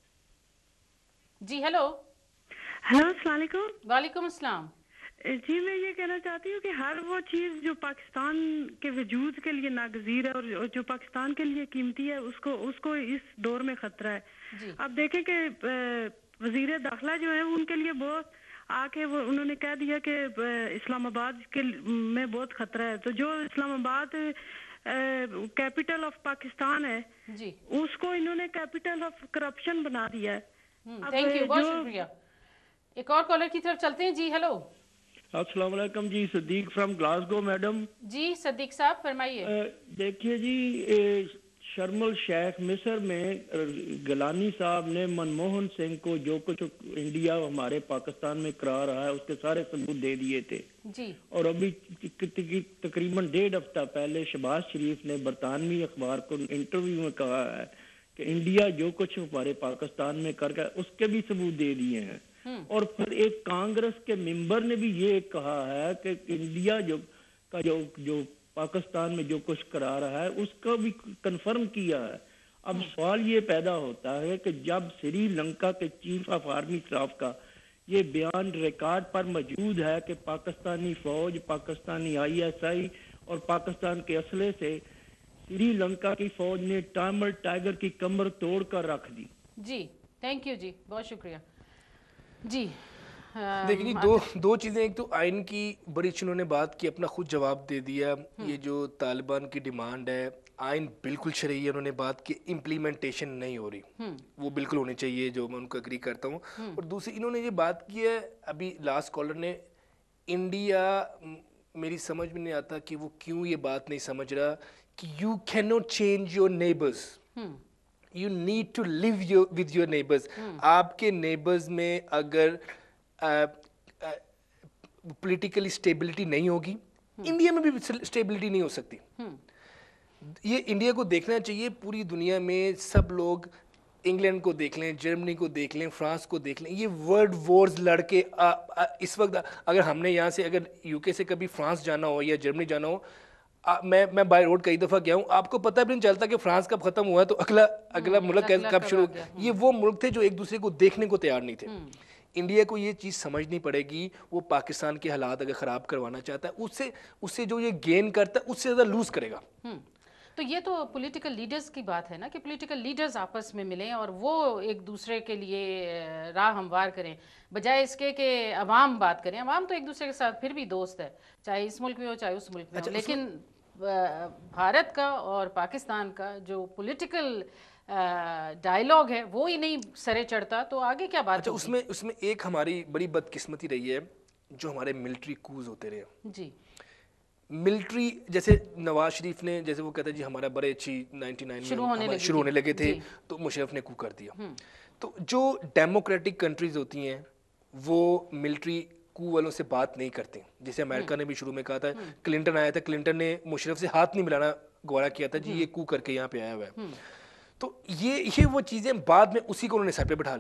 जी हेलो। हेलो अस्सलाम वालेकुम। वालेकुम अस्सलाम। जी मैं ये कहना चाहती हूँ कि हर वो चीज़ जो पाकिस्तान के वजूद के लिए नागजीर है और जो पाकिस्तान के लिए कीमती है, उसको उसको इस दौर में खतरा है। जी अब देखें कि वजीर दाखिला जो है उनके लिए बहुत आके वो उन्होंने कह दिया कि इस्लामाबाद के में बहुत खतरा है। तो जो इस्लामाबाद कैपिटल ऑफ पाकिस्तान है जी उसको इन्होंने कैपिटल ऑफ करप्शन बना दिया है। थैंक यू, बहुत शुक्रिया। एक और कॉलर की तरफ चलते हैं। जी हेलो। अस्सलाम वालेकुम जी, सदीक फ्रॉम ग्लासगो मैडम। जी सदीक साहब फरमाइए। देखिए जी, ए, शर्मल शेख मिस्र में गलानी साहब ने मनमोहन सिंह को जो कुछ इंडिया हमारे पाकिस्तान में करा रहा है उसके सारे सबूत दे दिए थे जी। और अभी तकरीबन डेढ़ हफ्ता पहले शहबाज शरीफ ने बरतानवी अखबार को इंटरव्यू में कहा है कि इंडिया जो कुछ हमारे पाकिस्तान में कर रहा है उसके भी सबूत दे दिए हैं। और फिर एक कांग्रेस के मेंबर ने भी ये कहा है कि इंडिया जो का जो जो पाकिस्तान में जो कुछ करा रहा है उसका भी कंफर्म किया है। अब सवाल ये पैदा होता है कि जब श्रीलंका के चीफ ऑफ आर्मी स्टाफ का ये बयान रिकॉर्ड पर मौजूद है कि पाकिस्तानी फौज, पाकिस्तानी आई एस आई और पाकिस्तान के असले से श्रीलंका की फौज ने टाइमर टाइगर की कमर तोड़ कर रख दी। जी थैंक यू जी, बहुत शुक्रिया जी। देखिए जी, दो दो चीज़ें, एक तो आइन की बड़ी अच्छी उन्होंने बात की, अपना खुद जवाब दे दिया। ये जो तालिबान की डिमांड है, आइन बिल्कुल शरई है, उन्होंने बात की इम्प्लीमेंटेशन नहीं हो रही, वो बिल्कुल होनी चाहिए, जो मैं उनको एग्री करता हूँ। और दूसरी इन्होंने ये बात की है, अभी लास्ट कॉलर ने, इंडिया, मेरी समझ में नहीं आता कि वो क्यों ये बात नहीं समझ रहा कि you can not change your neighbours, you need to live your with your neighbours. आपके नेबर्स में अगर पॉलिटिकली स्टेबिलिटी नहीं होगी, इंडिया में भी स्टेबिलिटी नहीं हो सकती। ये इंडिया को देखना चाहिए, पूरी दुनिया में सब लोग, इंग्लैंड को देख लें, जर्मनी को देख लें, फ्रांस को देख लें, ये वर्ल्ड वॉर्स लड़के आ, आ, इस वक्त अगर हमने यहाँ से अगर यूके से कभी फ्रांस जाना हो या जर्मनी जाना हो, आ, मैं मैं बाय रोड कई दफ़ा गया हूँ, आपको पता भी नहीं चलता कि फ्रांस कब खत्म हुआ तो अगला अगला मुल्क कब शुरू। ये वो मुल्क थे जो एक दूसरे को देखने को तैयार नहीं थे। इंडिया को ये चीज़ समझनी पड़ेगी, वो पाकिस्तान के हालात अगर ख़राब करवाना चाहता है, उससे उससे जो ये गेन करता है उससे ज़्यादा लूज़ करेगा। तो ये तो पॉलिटिकल लीडर्स की बात है ना, कि पॉलिटिकल लीडर्स आपस में मिलें और वो एक दूसरे के लिए राह हमवार करें, बजाय इसके कि अवाम बात करें। अवाम तो एक दूसरे के साथ फिर भी दोस्त है, चाहे इस मुल्क में हो चाहे उस मुल्क में हो। लेकिन भारत का और पाकिस्तान का जो पॉलिटिकल डायलॉग है वो ही नहीं सरे चढ़ता, तो आगे क्या बात? अच्छा, उसमें उसमें एक हमारी बड़ी बदकिस्मती रही है, जो हमारे मिलिट्री कूज होते रहे जी। मिलिट्री, जैसे नवाज शरीफ ने, जैसे वो कहते हैं जी हमारा बड़े अच्छी नाइन्टी नाइन शुरू में होने, शुरू होने लगे थे, तो मुशर्रफ ने कू कर दिया। तो जो डेमोक्रेटिक कंट्रीज होती हैं वो मिलिट्री कू वालों से बात नहीं करते। जैसे अमेरिका ने भी शुरू में कहा था, क्लिंटन आया था, क्लिंटन ने मुशर्रफ से हाथ नहीं मिलाना गवारा किया था, जी ये कू करके यहाँ पे आया हुआ है। तो ये ये वो चीज़ें बाद में उसी को उन्होंने सर पे बैठा लिया।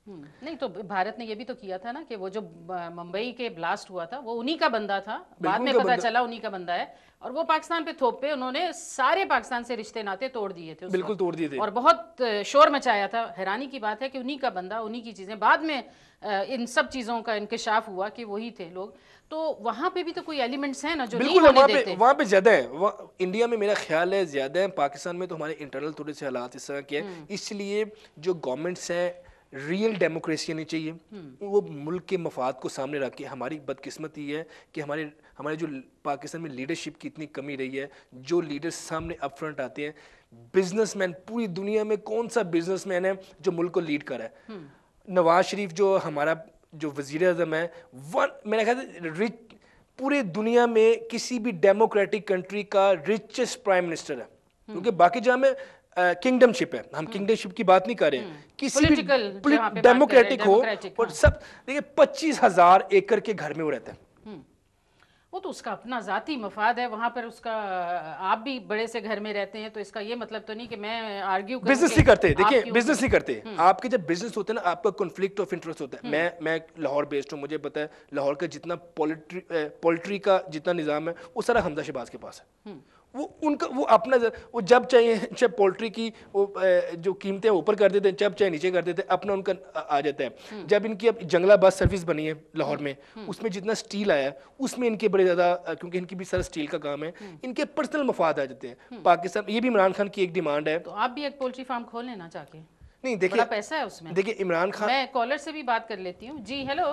नहीं तो भारत ने ये भी तो किया था ना कि वो जो मुंबई के ब्लास्ट हुआ था वो उन्हीं का बंदा था, बाद में पता चला उन्हीं का बंदा है, और वो पाकिस्तान पे थोप पे उन्होंने सारे पाकिस्तान से रिश्ते नाते तोड़ दिए थे, बिल्कुल तोड़ दिए थे, और बहुत शोर मचाया था। हैरानी की बात है कि उन्हीं का बंदा, उन्हीं की चीजें, बाद में इन सब चीजों का इंकशाफ हुआ कि वही थे लोग। तो वहां पे भी तो कोई एलिमेंट्स हैं ना जो नहीं होने वहाँ देते। पे वहाँ पे ज्यादा है, इंडिया में मेरा ख्याल है ज्यादा है, पाकिस्तान में तो हमारे इंटरनल थोड़े से हालात इस तरह के हैं, इसलिए जो गवर्नमेंट्स हैं रियल डेमोक्रेसी नहीं चाहिए, वो मुल्क के मफाद को सामने रख के। हमारी बदकिस्मती है कि हमारे हमारे जो पाकिस्तान में लीडरशिप की इतनी कमी रही है, जो लीडर्स सामने अप फ्रंट आते हैं, बिजनेसमैन, पूरी दुनिया में कौन सा बिजनेसमैन है जो मुल्क को लीड कर रहा है? नवाज शरीफ जो हमारा जो वजीर आज़म है, वन मेरा ख्याल है रिच, पूरी दुनिया में किसी भी डेमोक्रेटिक कंट्री का रिचेस्ट प्राइम मिनिस्टर है, क्योंकि बाकी जहाँ में किंगडमशिप है, हम किंगडमशिप की बात नहीं कर रहे हैं, किसी भी डेमोक्रेटिक हो, और सब देखिए पच्चीस हजार एकड़ के घर में वो रहता है, वो तो उसका अपना जाती मफाद है वहां पर, उसका आप भी बड़े से घर में रहते हैं, तो इसका ये मतलब तो नहीं कि मैं आर्ग्यू करूं। बिजनेस नहीं करते, देखिए बिजनेस नहीं करते, आपके जब बिजनेस होते हैं ना, आपका कॉन्फ्लिक्ट ऑफ इंटरेस्ट होता है। मैं मैं लाहौर बेस्ड हूँ, मुझे पता है लाहौर का जितना पोल्ट्री पोल्ट्री का जितना निज़ाम है वो सारा हमजा शहबाज के पास है, वो उनका वो अपना, वो जब चाहिए जब पोल्ट्री की वो जो कीमतें ऊपर कर देते हैं, जब चाहे नीचे कर देते हैं, अपना उनका आ जाता है। जब इनकी अब जंगला बस सर्विस बनी है लाहौर में, उसमें जितना स्टील आया उसमें इनके बड़े ज़्यादा, क्योंकि इनकी भी सारा स्टील का काम है, इनके पर्सनल मफाद आ जाते हैं। पाकिस्तान, ये भी इमरान खान की एक डिमांड है, तो आप भी एक पोल्ट्री फार्म खोल लेना चाहते हैं। नहीं देखिए पैसा है उसमें। देखिए इमरान खान, मैं कॉलर से भी बात कर लेती हूँ। जी हेलो,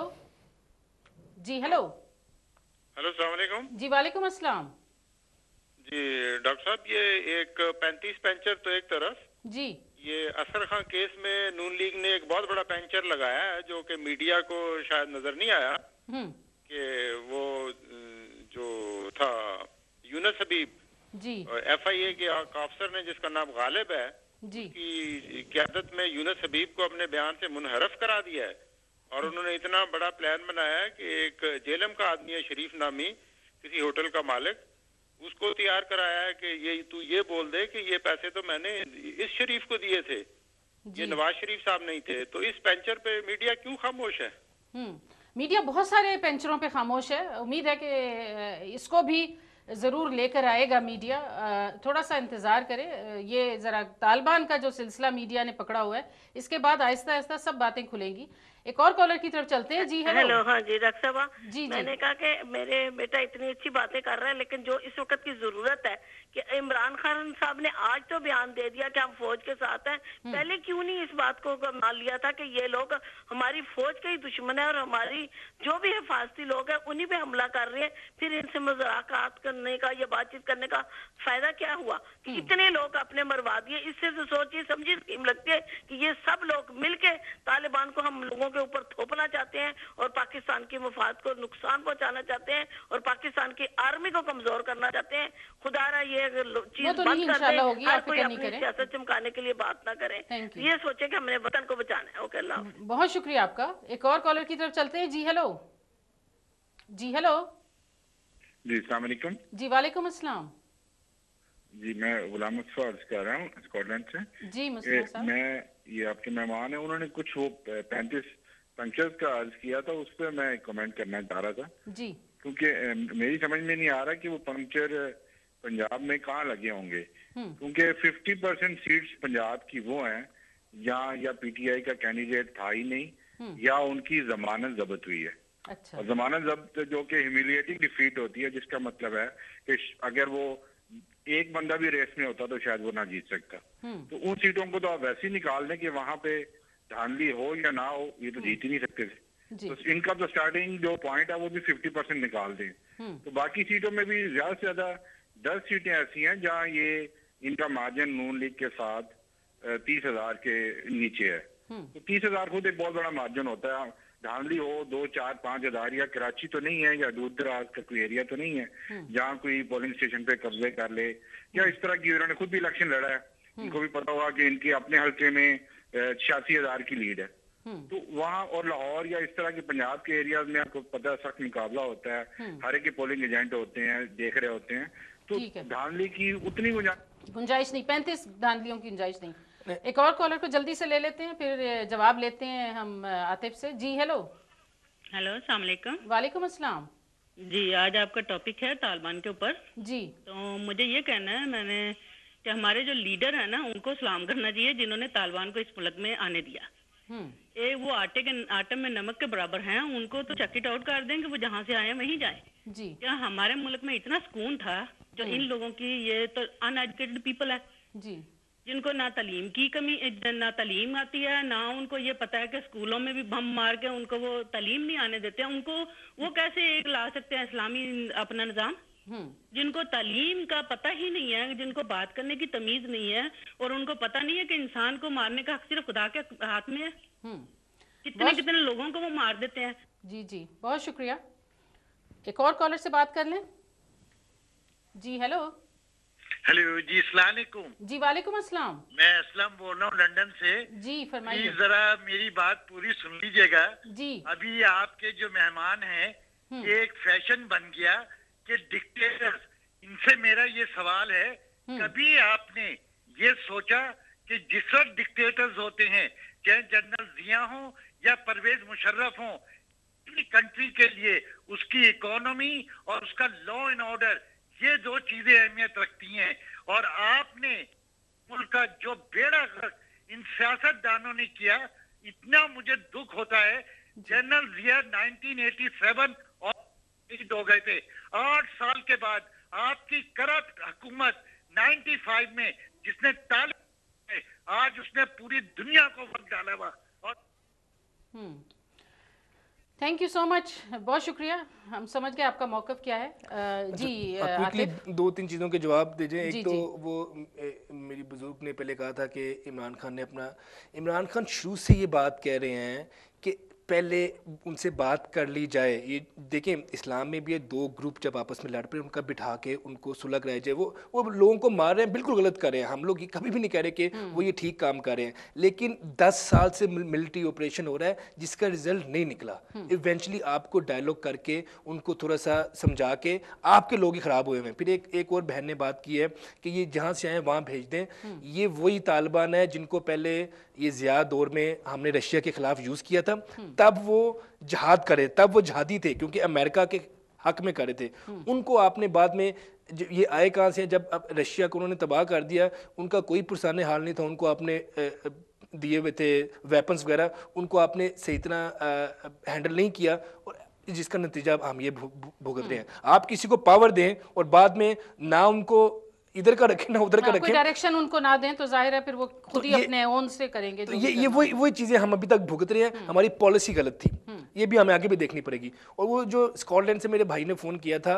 जी हेलो हेलो, अस्सलाम वालेकुम। जी वालेकुम अस्सलाम। जी डॉक्टर साहब, ये एक पैंतीस पेंचर तो एक तरफ जी, ये असर खान केस में नून लीग ने एक बहुत बड़ा पेंचर लगाया है जो कि मीडिया को शायद नजर नहीं आया, कि वो जो था यूनुस हबीब जी, एफ आई ए के अफसर ने जिसका नाम गालिब है जी, की क़यादत में यूनुस हबीब को अपने बयान से मुनहरफ करा दिया है, और उन्होंने इतना बड़ा प्लान बनाया है कि एक जेलम का आदमी है शरीफ नामी, किसी होटल का मालिक, उसको तैयार कराया है कि ये तू ये बोल दे कि ये पैसे तो मैंने इस शरीफ को दिए थे, ये नवाज शरीफ साहब नहीं थे। तो इस पेंचर पे मीडिया क्यों खामोश है? हम्म मीडिया बहुत सारे पेंचरों पे खामोश है, उम्मीद है कि इसको भी ज़रूर लेकर आएगा मीडिया, थोड़ा सा इंतज़ार करें। ये ज़रा तालिबान का जो सिलसिला मीडिया ने पकड़ा हुआ है, इसके बाद आहिस्ता आहिस्ता सब बातें खुलेंगी। एक और कॉलर की तरफ चलते हैं। जी हेलो। हेलो, हाँ जी डॉक्टर साहब, जी मैंने कहा कि मेरे बेटा इतनी अच्छी बातें कर रहा है, लेकिन जो इस वक्त की जरूरत है कि इमरान खान साहब ने आज तो बयान दे दिया कि हम फौज के साथ हैं, पहले क्यों नहीं इस बात को मान लिया था कि ये लोग हमारी फौज के ही दुश्मन है और हमारी जो भी हिफाजती लोग हैं उन्हीं पे हमला कर रहे हैं। फिर इनसे मुज़ाकरात करने का या बातचीत करने का फायदा क्या हुआ कि इतने लोग अपने मरवा दिए। इससे तो सोचिए समझिए स्कीम लगती है कि ये सब लोग मिलके तालिबान को हम लोगों के ऊपर थोपना चाहते हैं और पाकिस्तान के मफाद को नुकसान पहुंचाना चाहते हैं और पाकिस्तान की आर्मी को कमजोर करना चाहते हैं। खुदारा ये चीज तो बंद कर दे, होगी, हर कोई अपनी सियासत चमकाने के लिए बात ना करे, ये सोचे कि हमने वतन को बचाना है। ओके, अल्लाह। बहुत शुक्रिया आपका। एक और कॉलर की तरफ चलते हैं। जी हेलो। जी हेलो। जी अस्सलाम वालेकुम। जी वालेकुम अस्सलाम। जी मैं गुलाम मुस्तफा अर्ज कर रहा हूँ स्कॉटलैंड से। जी मुस्तफा साहब, मैं ये आपके मेहमान है, उन्होंने कुछ वो पैंतीस पंक्चर्स का अर्ज किया था, उस पर मैं कमेंट करना चाह रहा था जी, क्योंकि मेरी समझ में नहीं आ रहा कि वो पंक्चर पंजाब में कहाँ लगे होंगे, क्योंकि फिफ्टी परसेंट सीट्स पंजाब की वो हैं जहाँ या पीटीआई का कैंडिडेट था ही नहीं या उनकी जमानत जब्त हुई है। अच्छा। और जमानत जब्त जो कि ह्यूमिलिएटिंग डिफीट होती है, जिसका मतलब है कि अगर वो एक बंदा भी रेस में होता तो शायद वो ना जीत सकता। तो उन सीटों को तो आप वैसे ही निकाल दें कि वहां पे धांधली हो या ना हो, ये तो जीत ही नहीं सकते थे। तो इनका तो स्टार्टिंग जो पॉइंट है वो भी फिफ्टी परसेंट निकाल दें। तो बाकी सीटों में भी ज्यादा से ज्यादा दस सीटें ऐसी हैं जहाँ ये इनका मार्जिन नून लीग के साथ तीस हजार के नीचे है। तो तीस हजार खुद एक बहुत बड़ा मार्जिन होता है। धांधली हो दो चार पांच हजार, या कराची तो नहीं है या दूर दराज का कोई एरिया तो नहीं है जहाँ कोई पोलिंग स्टेशन पे कब्जे कर ले, या इस तरह की उन्होंने खुद भी इलेक्शन लड़ा है, इनको भी पता होगा कि इनके अपने हल्के में छियासी हजार की लीड है। तो वहाँ और लाहौर या इस तरह के पंजाब के एरियाज में आपको पता है सख्त मुकाबला होता है, हर एक के पोलिंग एजेंट होते हैं, देख रहे होते हैं, तो धांधली की उतनी गुंजाइश नहीं, पैंतीस धांधलियों की गुंजाइश नहीं। एक और कॉलर को जल्दी से ले लेते हैं, फिर जवाब लेते हैं हम आतिफ से। जी हेलो। हेलो, अस्सलाम वालेकुम। वालेकुम अस्सलाम। जी, आज आपका टॉपिक है तालिबान के ऊपर। जी। तो मुझे ये कहना है मैंने कि हमारे जो लीडर है ना, उनको सलाम करना चाहिए जिन्होंने तालिबान को इस मुल्क में आने दिया। ए, वो आटे के आटे में नमक के बराबर हैं, उनको तो चक इट आउट कर दें कि वो जहाँ से आए वहीं जाए। जी। क्या हमारे मुल्क में इतना सुकून था जो इन लोगों की, ये तो अनएजुकेटेड पीपल है जी, जिनको ना तालीम की कमी, ना तालीम आती है, ना उनको ये पता है कि स्कूलों में भी बम मार के उनको वो तालीम नहीं आने देते हैं। उनको वो कैसे एक ला सकते हैं इस्लामी अपना निज़ाम, जिनको तालीम का पता ही नहीं है, जिनको बात करने की तमीज नहीं है, और उनको पता नहीं है कि इंसान को मारने का हक सिर्फ खुदा के हाथ में है। कितने कितने लोगों को वो मार देते हैं। जी जी, बहुत शुक्रिया। एक और कॉलर से बात कर लें। जी हेलो। हेलो जी, अस्सलाम वालेकुम। जी वालेकुम अस्सलाम। मैं असलम बोल रहा हूँ लंदन से। जी फरमाइए। जरा मेरी बात पूरी सुन लीजिएगा। जी। अभी आपके जो मेहमान हैं, ये एक फैशन बन गया कि डिक्टेटर्स, इनसे मेरा ये सवाल है, कभी आपने ये सोचा कि जिस वक्त डिक्टेटर्स होते हैं, चाहे जनरल जिया हो या परवेज मुशर्रफ हो, अपनी कंट्री के लिए उसकी इकोनॉमी और उसका लॉ एंड ऑर्डर, ये दो चीजें अहमियत रखती हैं, और आपने मुल्क का जो बेड़ा गर्क इन सियासतदानों ने किया, इतना मुझे दुख होता है। General Zia nineteen eighty seven और हो गए थे, आठ साल के बाद आपकी करप्ट हुकूमत नाइन्टी फाइव में, जिसने तालिबान आज उसने पूरी दुनिया को वक्त डाला हुआ। और थैंक यू सो मच, बहुत शुक्रिया, हम समझ गए आपका मौकफ क्या है। आ, जी क्विकली दो तीन चीज़ों के जवाब दीजिए। एक तो वो ए, मेरी बुजुर्ग ने पहले कहा था कि इमरान खान ने अपना, इमरान खान शुरू से ये बात कह रहे हैं कि पहले उनसे बात कर ली जाए। ये देखें, इस्लाम में भी ये दो ग्रुप जब आपस में लड़ पड़े, उनका बिठा के उनको सुलह कराई जाए। वो वो लोगों को मार रहे हैं, बिल्कुल गलत कर रहे हैं, हम लोग ये कभी भी नहीं कह रहे कि वो ये ठीक काम कर रहे हैं, लेकिन दस साल से मिलिट्री ऑपरेशन हो रहा है जिसका रिजल्ट नहीं निकला। इवेंचुअली आपको डायलॉग करके उनको थोड़ा सा समझा के, आपके लोग ही ख़राब हुए हैं। फिर एक एक और बहन ने बात की है कि ये जहाँ से आए वहाँ भेज दें। ये वही तालिबान है जिनको पहले ये ज़िया दौर में हमने रशिया के खिलाफ यूज़ किया था, तब वो जहाद करे, तब वो जहादी थे क्योंकि अमेरिका के हक में करे थे। उनको आपने बाद में, ये आए कहाँ से, जब अब रशिया को उन्होंने तबाह कर दिया, उनका कोई पुरसाने हाल नहीं था, उनको आपने दिए हुए थे वेपन्स वगैरह, उनको आपने सही तरह हैंडल नहीं किया, और जिसका नतीजा हम ये भुगत रहे हैं। आप किसी को पावर दें और बाद में ना उनको इधर का रखें ना उधर का रखें, डायरेक्शन उनको ना दें, तो जाहिर है फिर वो खुद तो ही अपने ओन से करेंगे। तो ये ये वही वही चीजें हम अभी तक भुगत रहे हैं। हमारी पॉलिसी गलत थी, ये भी हमें आगे भी देखनी पड़ेगी। और वो जो स्कॉटलैंड से मेरे भाई ने फोन किया था,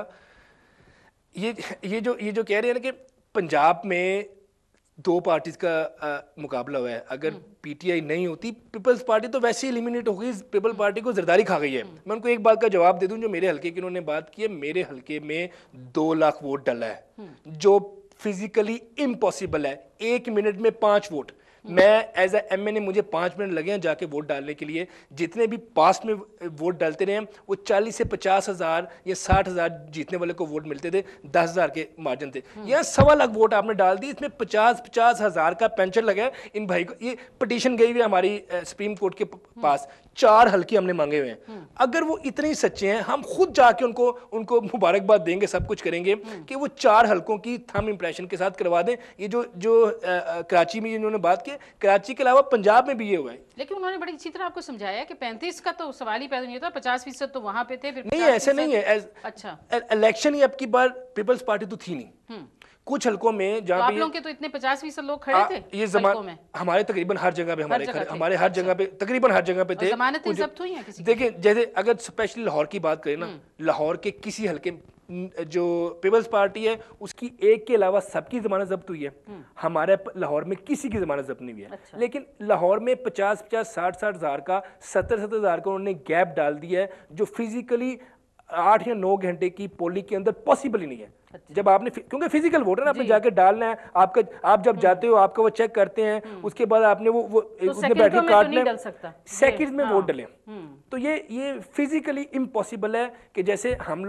ये ये जो ये जो कह रहे हैं ना कि पंजाब में दो पार्टीज का आ, मुकाबला हुआ है, अगर पीटीआई नहीं होती, पीपल्स पार्टी तो वैसे ही एलिमिनेट हो गई, पीपल्स पार्टी को जरदारी खा गई है। मैं उनको एक बात का जवाब दे दूं, जो मेरे हल्के की उन्होंने बात की है, मेरे हल्के में दो लाख वोट डला है, जो फिजिकली इम्पॉसिबल है। एक मिनट में पांच वोट, मैं as a M N A मुझे पाँच मिनट लगे हैं जाके वोट डालने के लिए। जितने भी पास्ट में वोट डालते रहे हैं, वो चालीस से पचास हज़ार या साठ हज़ार जीतने वाले को वोट मिलते थे, दस हज़ार के मार्जिन थे। यहाँ सवा लाख वोट आपने डाल दी, इसमें पचास पचास हज़ार का पेंशन लगा है इन भाई को। ये पटिशन गई हुई है हमारी सुप्रीम कोर्ट के पास, चार हल्के हमने मांगे हुए हैं। अगर वो इतने ही सच्चे हैं, हम खुद जाके उनको उनको मुबारकबाद देंगे, सब कुछ करेंगे कि वो चार हल्कों की थंब इंप्रेशन के साथ करवा दें। ये जो जो कराची में इन्होंने बात की, कराची के अलावा पंजाब में भी ये हुआ है। लेकिन उन्होंने बड़ी अच्छी तरह आपको समझाया कि पैंतीस का तो सवाल ही पैदा नहीं होता, पचास फीसद तो वहां पे थे। फिर नहीं, ऐसे नहीं है। अच्छा, इलेक्शन ही अब की बार पीपल्स पार्टी तो थी नहीं, कुछ हलकों में जहाँ तो आप लोगों के तो इतने पचास फीसद लोग खड़े थे ये जमान हमारे तकरीबन हर जगह पे हमारे खड़े, हमारे हर जगह पे तकरीबन हर जगह पे थे। जमानतें जब्त हुई हैं किसी? देखिए, जैसे अगर स्पेशली लाहौर की बात करें ना, लाहौर के किसी हलके जो पीपल्स पार्टी है उसकी एक के अलावा सबकी जमानत जब्त हुई है। हमारे लाहौर में किसी की जमानत जब्त नहीं हुई है। अच्छा। लेकिन लाहौर में पचास पचास साठ साठ हजार का, सत्तर सत्तर हजार का उन्होंने गैप डाल दिया है, जो फिजिकली आठ या नौ घंटे की पोलिंग के अंदर पॉसिबल ही नहीं है। अच्छा। जब आपने, क्योंकि फिजिकल वोट है ना, आपने जाके डालना है, आपका आप जब जाते हो आपका वो चेक करते हैं, उसके बाद आपने वो वो तो उसने बैठ के काटना है, सेकंड में वोट डले। तो ये ये फिजिकली इम्पॉसिबल है कि जैसे हम लोग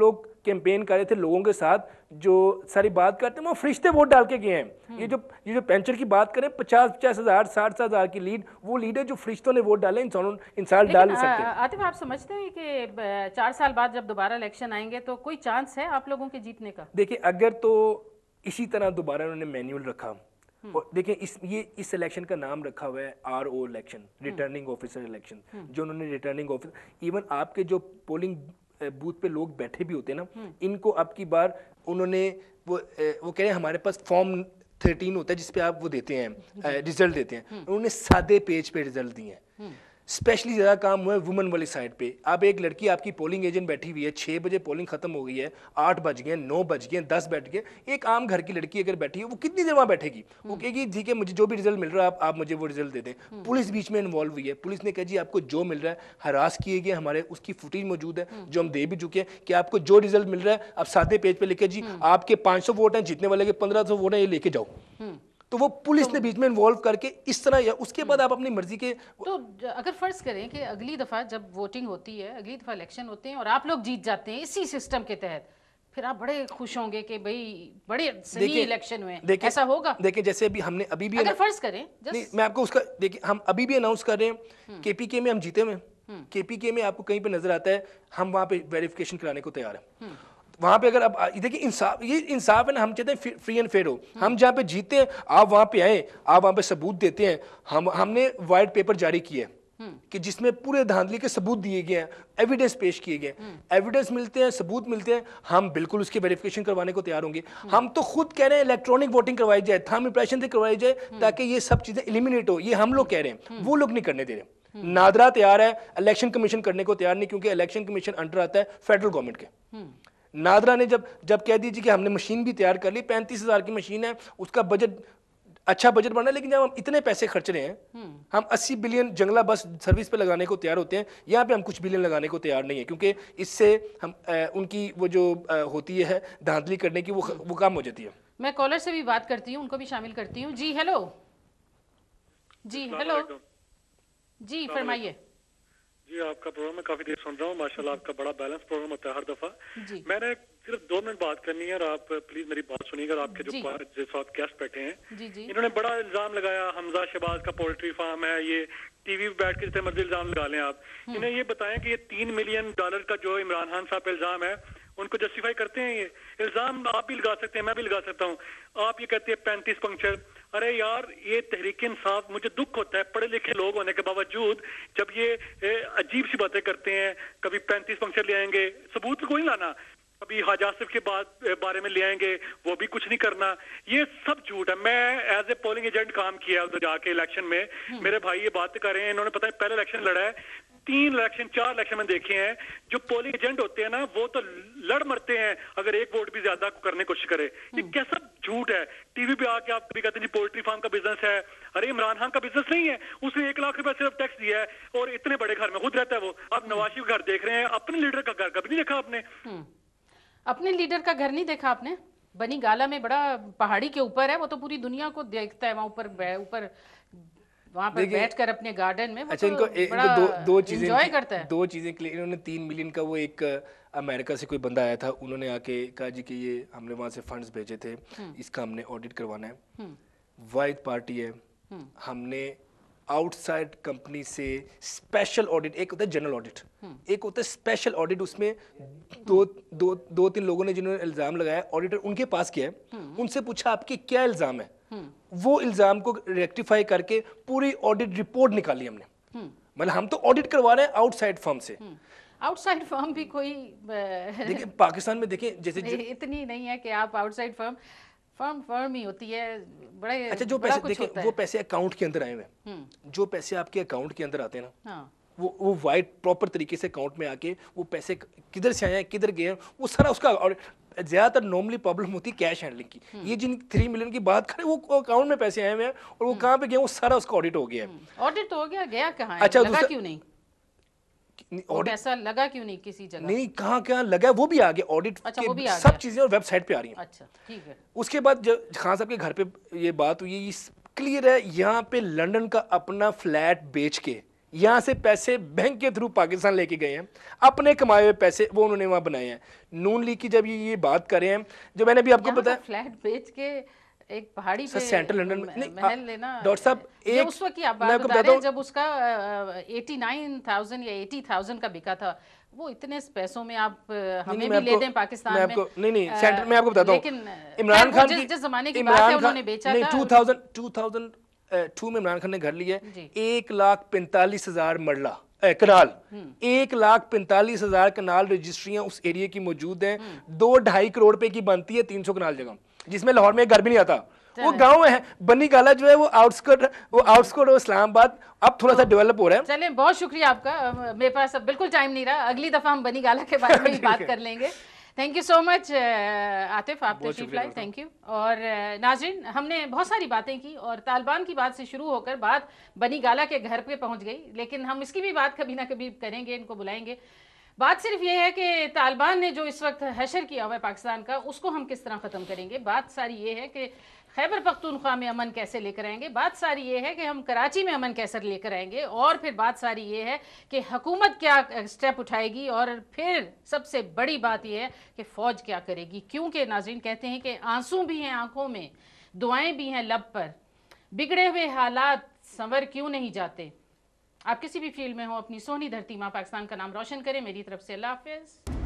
कैंपेन कर रहे थे लोगों के साथ, जो सारी बात करते हैं वो फरिश्ते वोट डाल के गए हैं। ये जो ये जो पेंशन की बात करें, पचास पचास हजार साठ साठ हजार की लीड, वो लीड है जो फरिश्तों ने वोट डाले, इंसान इंसान डाल नहीं सकते। आतिफ, आप समझते हैं कि चार साल बाद जब दोबारा इलेक्शन आएंगे तो कोई चांस है आप लोगों के जीतने का? देखिए, अगर तो इसी तरह दोबारा उन्होंने मैनुअल रखा, और देखिए इस ये इस इलेक्शन का नाम रखा हुआ है R O election, returning officer election, जो उन्होंने रिटर्निंग ऑफिसर, इवन आपके जो पोलिंग बूथ पे लोग बैठे भी होते हैं ना, इनको अब की बार उन्होंने वो वो कह रहे हैं हमारे पास फॉर्म थर्टीन होता है जिसपे आप वो देते हैं, रिजल्ट देते हैं, उन्होंने सादे पेज पे रिजल्ट दिए हैं। स्पेशली ज़्यादा काम हुआ है वुमेन वाली साइड पे। अब एक लड़की आपकी पोलिंग एजेंट बैठी हुई है, छः बजे पोलिंग खत्म हो गई है, आठ बज गए, नौ बज गए, दस बैठ गए, एक आम घर की लड़की अगर बैठी है वो कितनी देर वहाँ बैठेगी? वो कहेगी ठीक है मुझे जो भी रिजल्ट मिल रहा है आप, आप मुझे वो रिजल्ट दे दें। पुलिस बीच में इन्वॉल्व हुई है, पुलिस ने कहा जी आपको जो मिल रहा है, हरास किए गए, हमारे उसकी फुटेज मौजूद है जो हम दे भी चुके हैं कि आपको जो रिजल्ट मिल रहा है आप सादे पेज पे लिखे जी आपके पाँच सौ वोट हैं, जीतने वाले के पंद्रह सौ वोट हैं, ये लेके जाओ। तो वो पुलिस तो, ने बीच में इन्वॉल्व करके इस तरह, या उसके बाद आप अपनी मर्जी के। तो अगर फर्ज करें कि अगली दफा जब वोटिंग होती है, अगली दफा इलेक्शन होते हैं और आप लोग जीत जाते हैं इसी सिस्टम के तहत, फिर आप बड़े खुश होंगे कि भाई बड़े सही इलेक्शन हुए, ऐसा होगा? देखिए जैसे अभी हमने अभी भी अगर फर्ज करें, नहीं मैं आपको उसका देखिए, हम अभी भी अनाउंस कर रहे हैं केपीके में हम जीते हुए, केपीके में आपको कहीं पे नजर आता है हम वहाँ पे वेरिफिकेशन कराने को तैयार हैं। वहां पे अगर अब देखिए इंसाफ, ये इंसाफ है ना, हम चाहते हैं फ्री एंड फेयर हो। हम जहाँ पे जीते हैं आप वहां पे आए, आप वहां पे सबूत देते हैं। हम हमने वाइट पेपर जारी किया है कि जिसमें पूरे धांधली के सबूत दिए गए हैं, एविडेंस पेश किए गए, एविडेंस मिलते हैं, सबूत मिलते हैं, हम बिल्कुल उसकी वेरिफिकेशन करवाने को तैयार होंगे। हम तो खुद कह रहे हैं इलेक्ट्रॉनिक वोटिंग करवाई जाए, थंब इंप्रेशन से करवाई जाए ताकि ये सब चीजें एलिमिनेट हो। ये हम लोग कह रहे हैं, वो लोग नहीं करने दे रहे। नादरा तैयार है, इलेक्शन कमीशन करने को तैयार नहीं, क्योंकि इलेक्शन कमीशन अंडर आता है फेडरल गवर्नमेंट के। नादरा ने जब जब कह दीजिए कि हमने मशीन भी तैयार कर ली, पैंतीस हजार की मशीन है, उसका बजट अच्छा बजट बना, लेकिन जब हम इतने पैसे खर्च रहे हैं, हम अस्सी बिलियन जंगला बस सर्विस पे लगाने को तैयार होते हैं, यहाँ पे हम कुछ बिलियन लगाने को तैयार नहीं है, क्योंकि इससे हम आ, उनकी वो जो आ, होती है धांधली करने की, वो वो काम हो जाती है। मैं कॉलर से भी बात करती हूँ, उनको भी शामिल करती हूँ। जी हेलो, जी हेलो, जी फरमाइए। जी आपका प्रोग्राम मैं काफी देर सुन रहा हूँ, माशाल्लाह आपका बड़ा बैलेंस प्रोग्राम होता है हर दफा। मैंने सिर्फ दो मिनट बात करनी है और आप प्लीज मेरी बात सुनिएगा। आपके जो जिस वक्त गेस्ट बैठे हैं जी जी। इन्होंने बड़ा इल्जाम लगाया हमजा शहबाज का पोल्ट्री फार्म है, ये टीवी पे बैठ के जितने मर्जी इल्जाम लगा लें आप। इन्हें ये बताएं कि ये तीन मिलियन डॉलर का जो इमरान खान साहब पे इल्जाम है उनको जस्टिफाई करते हैं? ये इल्जाम आप भी लगा सकते हैं, मैं भी लगा सकता हूँ। आप ये कहते हैं पैंतीस पंक्चर, अरे यार ये तहरीक इंसाफ, मुझे दुख होता है पढ़े लिखे लोग होने के बावजूद जब ये अजीब सी बातें करते हैं, कभी पैंतीस पंक्चर ले आएंगे, सबूत कोई लाना, कभी हाज आसिफ के बाद बारे में ले आएंगे, वो भी कुछ नहीं करना, ये सब झूठ है। मैं एज ए पोलिंग एजेंट काम किया उधर जाके इलेक्शन में, मेरे भाई ये बात कर रहे हैं, इन्होंने पता है पहले इलेक्शन लड़ा है, तीन इलेक्शन चार इलेक्शन में देखे हैं, जो पोलिंग एजेंट होते हैं ना वो तो लड़ मरते हैं अगर एक वोट भी ज्यादा करने की कोशिश करे। ये कैसा झूठ है? टीवी पे आके आप कभी कहते हैं पोल्ट्री फार्म का बिजनेस है, अरे इमरान खान का बिजनेस नहीं है, उसने एक लाख रुपए सिर्फ टैक्स दिया है और इतने बड़े घर में खुद रहता है वो। आप नवाज शरीफ घर देख रहे हैं, अपने लीडर का घर कभी नहीं देखा आपने? अपने लीडर का घर नहीं देखा आपने? बनी गाला में बड़ा पहाड़ी के ऊपर है, वो तो पूरी दुनिया को देखता है, वहां ऊपर ऊपर वहां पर बैठकर अपने गार्डन में। अच्छा, इनको इनको दो दो चीजें एंजॉय करता है, दो चीजें के लिए इन्होंने तीन मिलियन का, वो एक अमेरिका से कोई बंदा आया था, उन्होंने आके कहा जी कि ये हमने वहां से फंड्स भेजे थे, इसका हमने ऑडिट करवाना है। वाइट पार्टी है, हमने आउटसाइड कंपनी से स्पेशल ऑडिट, एक होता है जनरल ऑडिट, एक होता है स्पेशल ऑडिट, उसमें दो दो दो तीन लोगों ने जिन्होंने इल्जाम लगाया, ऑडिटर उनके पास गया, उनसे पूछा आपके क्या इल्जाम है, वो इल्जाम को रेक्टिफाई करके पूरी ऑडिट रिपोर्ट निकाली हमने। मतलब हम तो ऑडिट करवा रहे हैं आउटसाइड फर्म से। आउटसाइड फर्म भी कोई देखिए पाकिस्तान में देखिए जैसे इतनी नहीं है कि आप आउटसाइड फर्म फर्म फर्म ही होती है, बड़े अच्छा जो पैसे देखिए वो पैसे अकाउंट के अंदर आए हुए, जो पैसे आपके अकाउंट के अंदर आते हैं ना, हाँ। वो वो वाइट प्रॉपर तरीके से अकाउंट में आके वो पैसे किधर से आए हैं किधर गए हैं वो सारा उसका, और ज्यादातर नॉर्मली प्रॉब्लम होती है कैश हैंडलिंग की। ये जिन थ्री मिलियन की बात करें वो अकाउंट में पैसे आए हुए हैं और वो कहाँ पे गए, वो सारा उसका ऑडिट हो गया है। ऑडिट हो गया, गया कहाँ है? अच्छा लगा क्यों नहीं? और ऐसा लगा क्यों नहीं किसी जगह? नहीं कहाँ क्या लगा वो भी आ गया ऑडिट। अच्छा, वो भी आ सब चीजें और वेबसाइट पे आ रही हैं। अच्छा ठीक है। उसके बाद जब खान साहब के घर पे ये बात हुई, क्लियर है यहाँ पे लंदन का अपना फ्लैट बेच के यहाँ से पैसे बैंक के थ्रू पाकिस्तान लेके गए हैं, अपने कमाए हुए पैसे वो उन्होंने वहाँ बनाए हैं। नून लीग की जब ये ये बात कर रहे हैं, जो मैंने भी आपको बताया, फ्लैट बेच के एक पहाड़ी पे सेंट्रल लंदन में महल लेना, डॉक्टर साहब एक उस वक्त की आप बात बता रहे हैं जब उसका एटी नाइन थाउजेंड या एटी थाउजेंड का बिका था, वो इतने पैसों में आप हमें भी ले दें पाकिस्तान में। आपको नहीं नहीं सेंटर में आपको बताता हूँ, इमरान खान की जिस जमाने की बात है उन्होंने बेचा था, two thousand two thousand two में इमरान खान ने घर लिया, एक लाख पैंतालीस हजार मरला कनाल, एक लाख पैंतालीस हजार कनाल रजिस्ट्रियां उस एरिया की मौजूद हैं। दो ढाई करोड़ रुपए की बनती है तीन सौ कनाल जगह, जिसमें लाहौर में घर भी नहीं आता। वो गांव है बनी गाला जो है वो आउटस्कर्ट वो आउटस्कर्ट और इस्लामाबाद अब थोड़ा सा डेवलप हो रहा है। चलें, बहुत शुक्रिया आपका, मेरे पास अब बिल्कुल टाइम नहीं रहा, अगली दफा हम बनी गाला के बारे में ही बात कर लेंगे। Thank you so much Atif, आप तशरीफ लाए, थैंक यू। और नाज़रीन, हमने बहुत सारी बातें की और तालिबान की बात से शुरू होकर बात बनी गाला के घर पे पहुंच गई, लेकिन हम इसकी भी बात कभी ना कभी करेंगे, इनको बुलाएंगे। बात सिर्फ ये है कि तालिबान ने जो इस वक्त हशर किया हुआ है पाकिस्तान का, उसको हम किस तरह ख़त्म करेंगे। बात सारी ये है कि खैबर पख्तूनख्वा में अमन कैसे लेकर आएंगे, बात सारी ये है कि हम कराची में अमन कैसे लेकर आएंगे, और फिर बात सारी ये है कि हुकूमत क्या स्टेप उठाएगी, और फिर सबसे बड़ी बात यह है कि फ़ौज क्या करेगी। क्योंकि नाज़रीन कहते हैं कि आंसू भी हैं आंखों में, दुआएं भी हैं लब पर, बिगड़े हुए हालात संवर क्यों नहीं जाते। आप किसी भी फील्ड में हो, अपनी सोहनी धरती माँ पाकिस्तान का नाम रोशन करें। मेरी तरफ से अल्लाह हाफ़िज़।